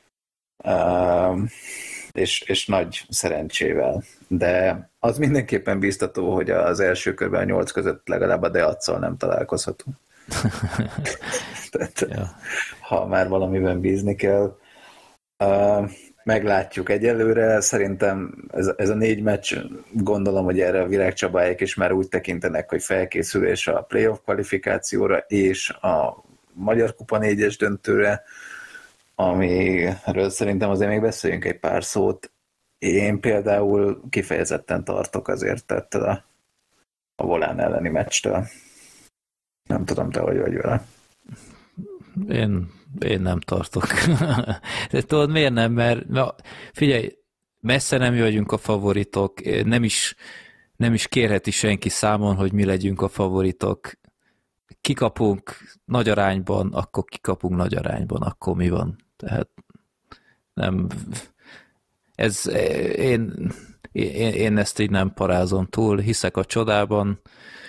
és nagy szerencsével. De az mindenképpen bíztató, hogy az első körben a 8 között legalább a Deac-szal nem találkozhatunk. Tehát, ja. Ha már valamiben bízni kell. Meglátjuk egyelőre, szerintem ez a 4 meccs, gondolom, hogy erre a Virág Csabályék is már úgy tekintenek, hogy felkészülés a playoff kvalifikációra és a Magyar Kupa 4-es döntőre, amiről szerintem azért még beszéljünk egy pár szót. Én például kifejezetten tartok azért ettől a Volán elleni meccstől. Nem tudom, te hogy vagy vele. Én nem tartok. De tudod, miért nem? Mert figyelj, messze nem vagyunk a favoritok, nem is kérheti senki számon, hogy mi legyünk a favoritok. Kikapunk nagy arányban, akkor kikapunk nagy arányban, akkor mi van? Tehát nem... Én ezt így nem parázom túl, hiszek a csodában.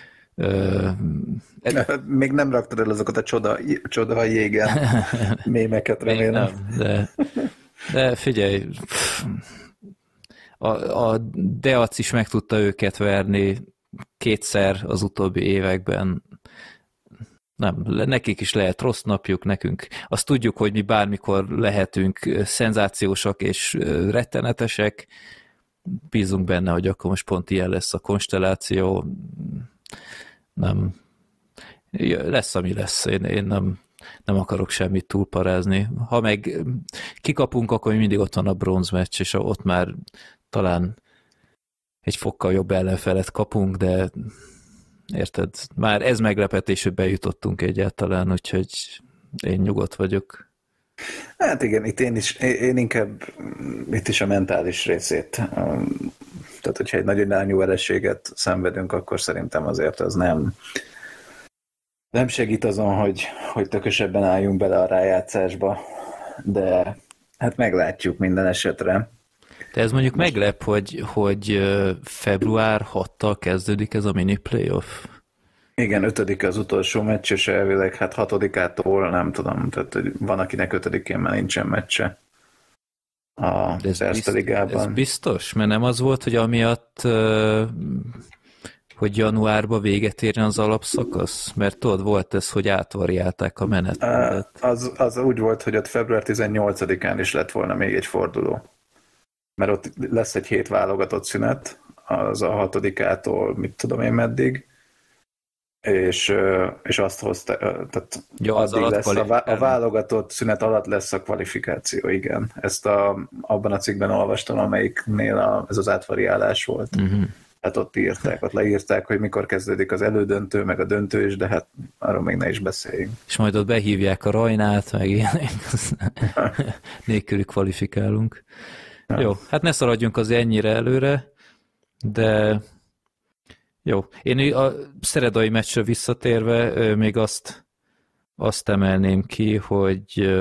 Még nem raktad el azokat a csoda jégen mémeket, remélem. Nem, de figyelj, a Deac is meg tudta őket verni 2-szer az utóbbi években. Nem, nekik is lehet rossz napjuk, nekünk. Azt tudjuk, hogy mi bármikor lehetünk szenzációsak és rettenetesek. Bízunk benne, hogy akkor most pont ilyen lesz a konstelláció. Nem. Lesz, ami lesz. Én nem akarok semmit túlparázni. Ha meg kikapunk, akkor mindig ott van a bronzmeccs, és ott már talán egy fokkal jobb ellenfelet kapunk, de érted? Már ez meglepetés, hogy bejutottunk egyáltalán, úgyhogy én nyugodt vagyok. Hát igen, én inkább itt is a mentális részét. Tehát, hogyha egy nagyon lányú vereséget szenvedünk, akkor szerintem azért az nem segít azon, hogy tökösebben álljunk bele a rájátszásba, de hát meglátjuk minden esetre. De ez mondjuk meglep, hogy február 6-tal kezdődik ez a mini playoff. Igen, 5. az utolsó meccs, és elvileg hát 6-ától nem tudom, tehát hogy van, akinek 5-én már nincsen meccse az Erste Ez Ligában. biztos? Mert nem az volt, hogy amiatt, hogy januárban véget érjen az alapszakasz? Mert tudod, volt ez, hogy átvariálták a menetrendet. Az úgy volt, hogy ott február 18-án is lett volna még egy forduló. Mert ott lesz egy 7 válogatott szünet, az a 6-ától mit tudom én meddig, és azt hozta, tehát Ja, az addig alatt lesz a válogatott szünet alatt lesz a kvalifikáció, igen. Ezt abban a cikkben olvastam, amelyiknél ez az átvariálás volt. Uh-huh. Hát ott leírták, hogy mikor kezdődik az elődöntő, meg a döntő is, de hát arról még ne is beszéljünk. És majd ott behívják a Rajnát, meg ilyenek, nélkülük kvalifikálunk. Ja. Jó, hát ne szaladjunk azért ennyire előre, de jó. Én a szeredai meccsre visszatérve még azt emelném ki, hogy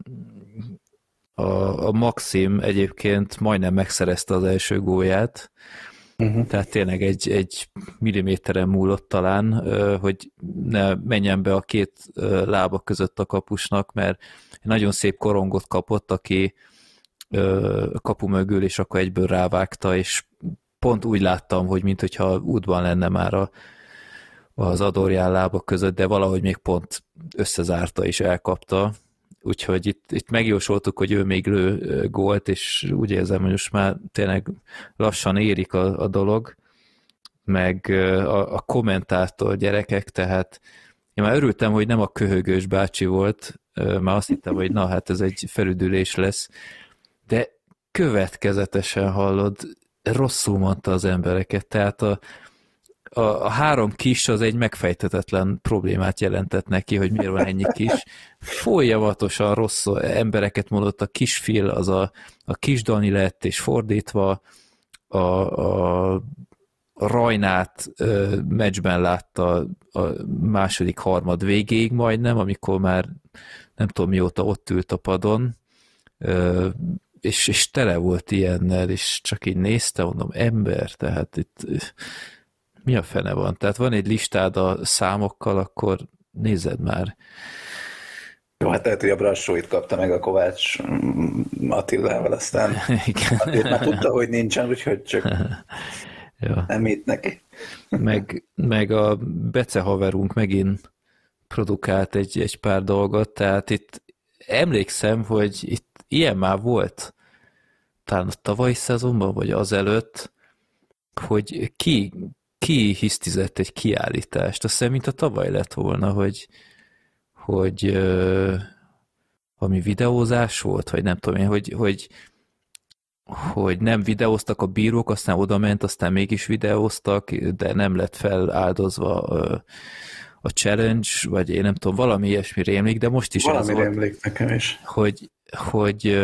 a Maxim egyébként majdnem megszerezte az első gólját, tehát tényleg egy milliméteren múlott talán, hogy ne menjen be a két lába között a kapusnak, mert egy nagyon szép korongot kapott, aki kapu mögül, és akkor egyből rávágta, és pont úgy láttam, hogy mintha útban lenne már az Adorján lába között, de valahogy még pont összezárta és elkapta. Úgyhogy itt megjósoltuk, hogy ő még lő gólt, és úgy érzem, hogy most már tényleg lassan érik a dolog, meg a kommentátor gyerekek, tehát én már örültem, hogy nem a köhögős bácsi volt, már azt hittem, hogy na hát ez egy felüdülés lesz, de következetesen hallod, rosszul mondta az embereket, tehát a három kis az egy megfejtetetlen problémát jelentett neki, hogy miért van ennyi kis. Folyamatosan rossz embereket mondott, a kisfil az a kis Dani lett, és fordítva a Rajnát meccsben látta a második harmad végéig majdnem, amikor már nem tudom mióta ott ült a padon, és tele volt ilyennel, és csak így nézte, mondom, ember, tehát itt mi a fene van? Tehát van egy listád a számokkal, akkor nézed már. Jó, hát lehet, hogy a Brassóit kapta meg a Kovács Attilával, aztán Attila már tudta, hogy nincsen, úgyhogy csak ja. Nem itt neki. Meg a Bece haverunk megint produkált egy pár dolgot, tehát itt emlékszem, hogy itt ilyen már volt, talán a tavalyi szezonban, vagy azelőtt, hogy ki hisztizett egy kiállítást. Azt hiszem, mint a tavaly lett volna, hogy ami videózás volt, vagy nem tudom én, hogy nem videóztak a bírók, aztán oda ment, aztán mégis videóztak, de nem lett feláldozva a challenge, vagy én nem tudom, valami ilyesmi rémlik, de most is valami az rémlik nekem is. Hogy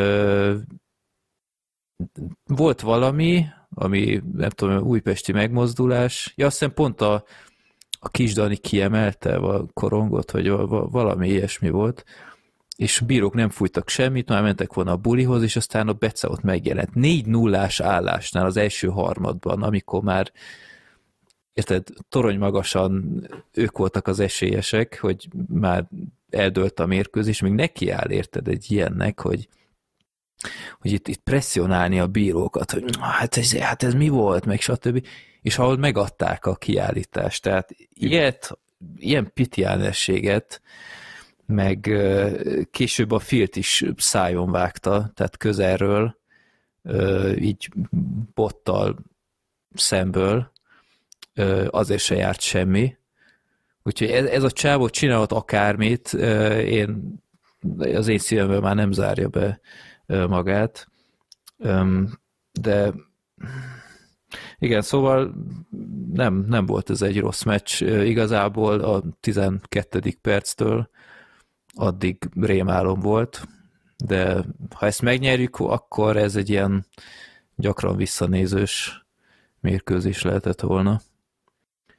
volt valami, ami nem tudom, újpesti megmozdulás, ja, azt hiszem pont a kis Dani kiemelte a korongot, vagy valami ilyesmi volt, és bírók nem fújtak semmit, már mentek volna a bulihoz, és aztán a Bece ott megjelent. 4-0-ás állásnál az első harmadban, amikor már érted, torony magasan ők voltak az esélyesek, hogy már eldőlt a mérkőzés, még neki áll, érted, egy ilyennek, hogy itt presszionálni a bírókat, hogy hát ez mi volt, meg stb. És ahol megadták a kiállítást. Tehát ilyen pitiánességet, meg később a Filt is szájon vágta, tehát közelről, így bottal szemből, azért se járt semmi. Úgyhogy ez a csávó csinálhat akármit, az én szívemben már nem zárja be magát. De igen, szóval nem volt ez egy rossz meccs. Igazából a 12. perctől addig rémálom volt, de ha ezt megnyerjük, akkor ez egy ilyen gyakran visszanézős mérkőzés lehetett volna.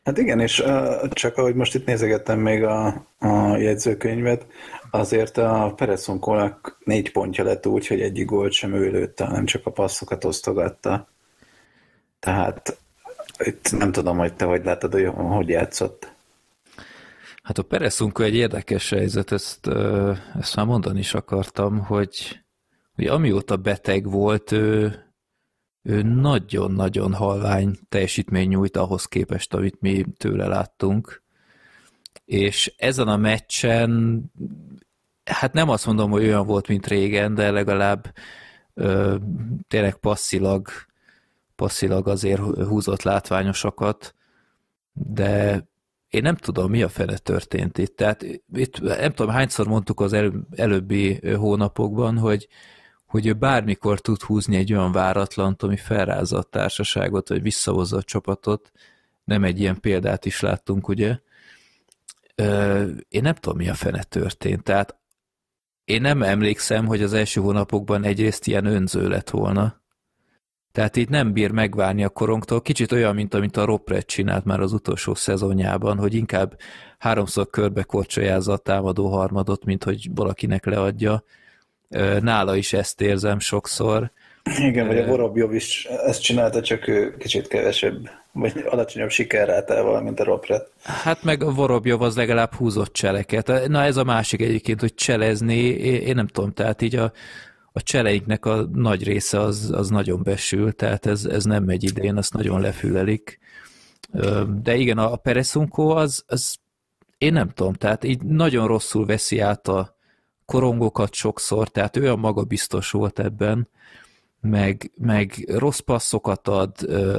Hát igen, és csak ahogy most itt nézegettem még a jegyzőkönyvet, azért a Perezonkónak 4 pontja lett úgy, hogy egyik gólt sem ő lőtte, hanem csak a passzokat osztogatta. Tehát itt nem tudom, hogy te hogy látod, hogy játszott. Hát a Peresunko egy érdekes helyzet, ezt már mondani is akartam, hogy amióta beteg volt, ő nagyon-nagyon halvány teljesítmény nyújt ahhoz képest, amit mi tőle láttunk. És ezen a meccsen, hát nem azt mondom, hogy olyan volt, mint régen, de legalább tényleg passzilag azért húzott látványosakat, de én nem tudom, mi a fene történt itt. Tehát itt nem tudom, hányszor mondtuk az előbbi hónapokban, hogy ő bármikor tud húzni egy olyan váratlant, ami felrázza a társaságot, vagy visszahozza a csapatot. Nem egy ilyen példát is láttunk, ugye? Én nem tudom, mi a fene történt. Tehát én nem emlékszem, hogy az első hónapokban egyrészt ilyen önző lett volna. Tehát így nem bír megvárni a korongtól. Kicsit olyan, mint amit a Ropret csinált már az utolsó szezonjában, hogy inkább 3-szor körbe korcsolyázza a támadó harmadot, mint hogy valakinek leadja. Nála is ezt érzem sokszor. Igen, vagy a Vorobjov is ezt csinálta, csak ő kicsit kevesebb, vagy alacsonyabb sikerrátával, mint a Ropret. Hát meg a Vorobjov az legalább húzott cseleket. Na ez a másik egyébként, hogy cselezni, én nem tudom, tehát így a cseleinknek a nagy része az nagyon besül, tehát ez nem megy idén, azt nagyon lefülelik. De igen, a Peresunko az én nem tudom, tehát így nagyon rosszul veszi át a korongokat sokszor, tehát olyan magabiztos volt ebben, meg rossz passzokat ad,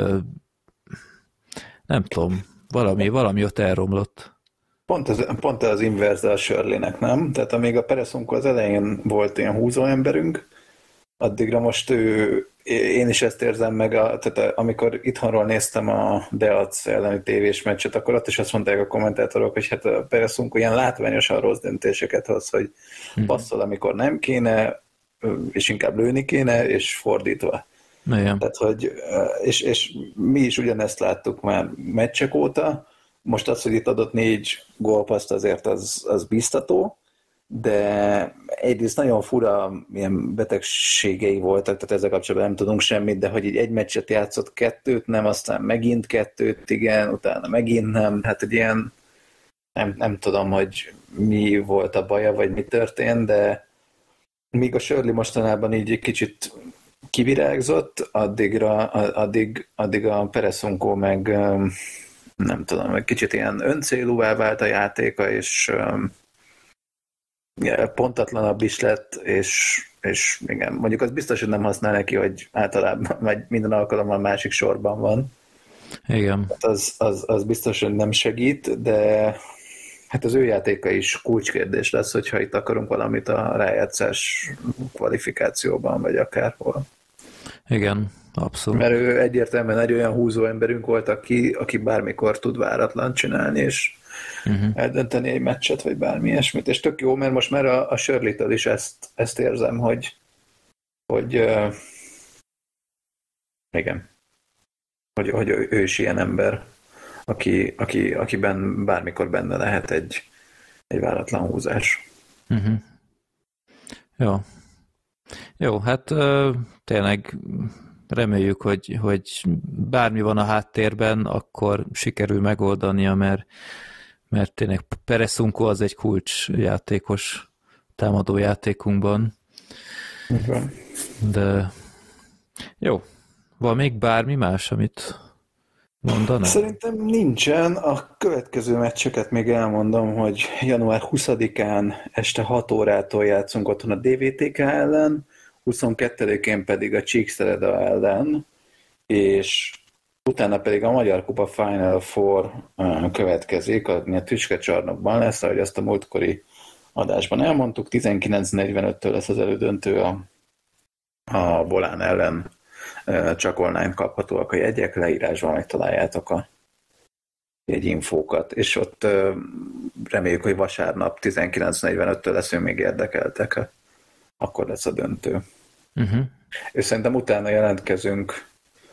nem tudom, valami ott elromlott. Pont az inverse a Shirleynek, nem? Tehát amíg a Peresunko az elején volt ilyen húzó emberünk, addigra most én is ezt érzem meg, tehát amikor itthonról néztem a Deac elleni tévés meccset, akkor ott is azt mondták a kommentátorok, hogy hát a Peresunko ilyen látványosan rossz döntéseket hoz, hogy passzol, amikor nem kéne, és inkább lőni kéne, és fordítva. Igen. Tehát, hogy, és mi is ugyanezt láttuk már meccsek óta, most az, hogy itt adott 4 gólpaszt azért az biztató, de egyrészt nagyon fura ilyen betegségei voltak, tehát ezzel kapcsolatban nem tudunk semmit, de hogy így egy meccset játszott 2-t, nem, aztán megint 2-t, igen, utána megint nem, hát egy ilyen nem tudom, hogy mi volt a baja, vagy mi történt, de míg a Shirley mostanában így egy kicsit kivirágzott, addig a Peresunko meg nem tudom, egy kicsit ilyen öncélúvá vált a játéka, és pontatlanabb is lett, és igen, mondjuk az biztos, hogy nem használ neki, hogy általában vagy minden alkalommal másik sorban van. Igen. Hát az biztos, hogy nem segít, de hát az ő játéka is kulcskérdés lesz, hogyha itt akarunk valamit a rájátszás kvalifikációban, vagy akárhol. Igen, abszolút. Mert ő egyértelműen egy olyan húzó emberünk volt, aki bármikor tud váratlan csinálni, és eldönteni egy meccset, vagy bármi ilyesmit. És tök jó, mert most már a Shirley-től is ezt érzem, hogy igen, hogy ő is ilyen ember, akiben bármikor benne lehet egy váratlan húzás. Jó, hát tényleg reméljük, hogy bármi van a háttérben, akkor sikerül megoldania, mert tényleg Peresunko az egy kulcsjátékos támadójátékunkban. Igen. De jó, van még bármi más, amit mondanak? Szerintem nincsen. A következő meccseket még elmondom, hogy január 20-án este 6 órától játszunk otthon a DVTK ellen, 22-én pedig a Csíkszereda ellen, és utána pedig a Magyar Kupa Final Four következik, ami a Tücske-csarnokban lesz, ahogy azt a múltkori adásban elmondtuk, 19:45-től lesz az elődöntő a Volán ellen, csak online kaphatóak a jegyek, leírásban megtaláljátok a jegyinfókat, és ott reméljük, hogy vasárnap 19:45-től leszünk még érdekeltek, akkor lesz a döntő. És szerintem utána jelentkezünk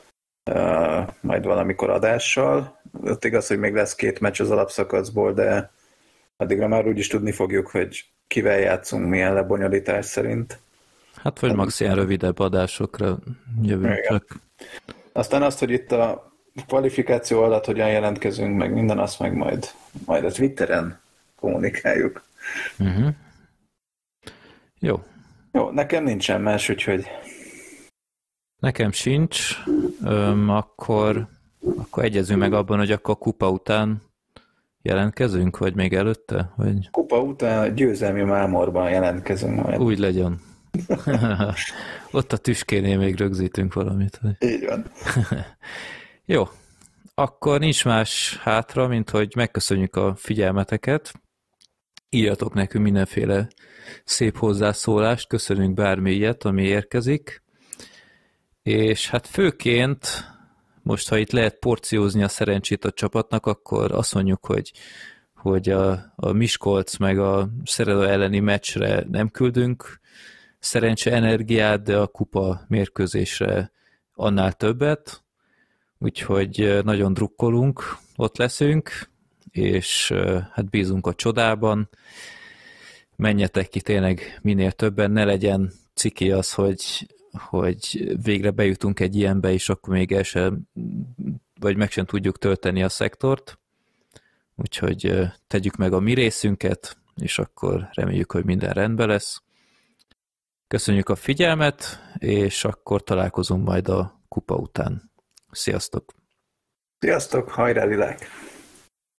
majd valamikor adással. Ott igaz, hogy még lesz 2 meccs az alapszakaszból, de addigra már úgyis tudni fogjuk, hogy kivel játszunk, milyen lebonyolítás szerint. Hát vagy max ilyen rövidebb adásokra jövünk Igen. csak. Aztán azt, hogy itt a kvalifikáció alatt hogyan jelentkezünk, meg minden, azt meg majd a Twitteren kommunikáljuk. Uh-huh. Jó. Jó, nekem nincsen más, úgyhogy... Nekem sincs. Akkor egyezünk meg abban, hogy akkor a kupa után jelentkezünk, vagy még előtte? Vagy... Kupa után győzelmi mámorban jelentkezünk majd. Úgy legyen. Ott a tüskénél még rögzítünk valamit. Hogy... Így van. Jó. Akkor nincs más hátra, mint hogy megköszönjük a figyelmeteket. Írjatok nekünk mindenféle szép hozzászólást, köszönünk bármi ilyet, ami érkezik. És hát főként, most ha itt lehet porciózni a szerencsét a csapatnak, akkor azt mondjuk, hogy a Miskolc meg a Szereda elleni meccsre nem küldünk szerencse energiát, de a kupa mérkőzésre annál többet. Úgyhogy nagyon drukkolunk, ott leszünk, és hát bízunk a csodában. Menjetek ki tényleg minél többen, ne legyen ciki az, hogy végre bejutunk egy ilyenbe, és akkor még vagy meg sem tudjuk tölteni a szektort. Úgyhogy tegyük meg a mi részünket, és akkor reméljük, hogy minden rendben lesz. Köszönjük a figyelmet, és akkor találkozunk majd a kupa után. Sziasztok! Sziasztok, hajrá világ!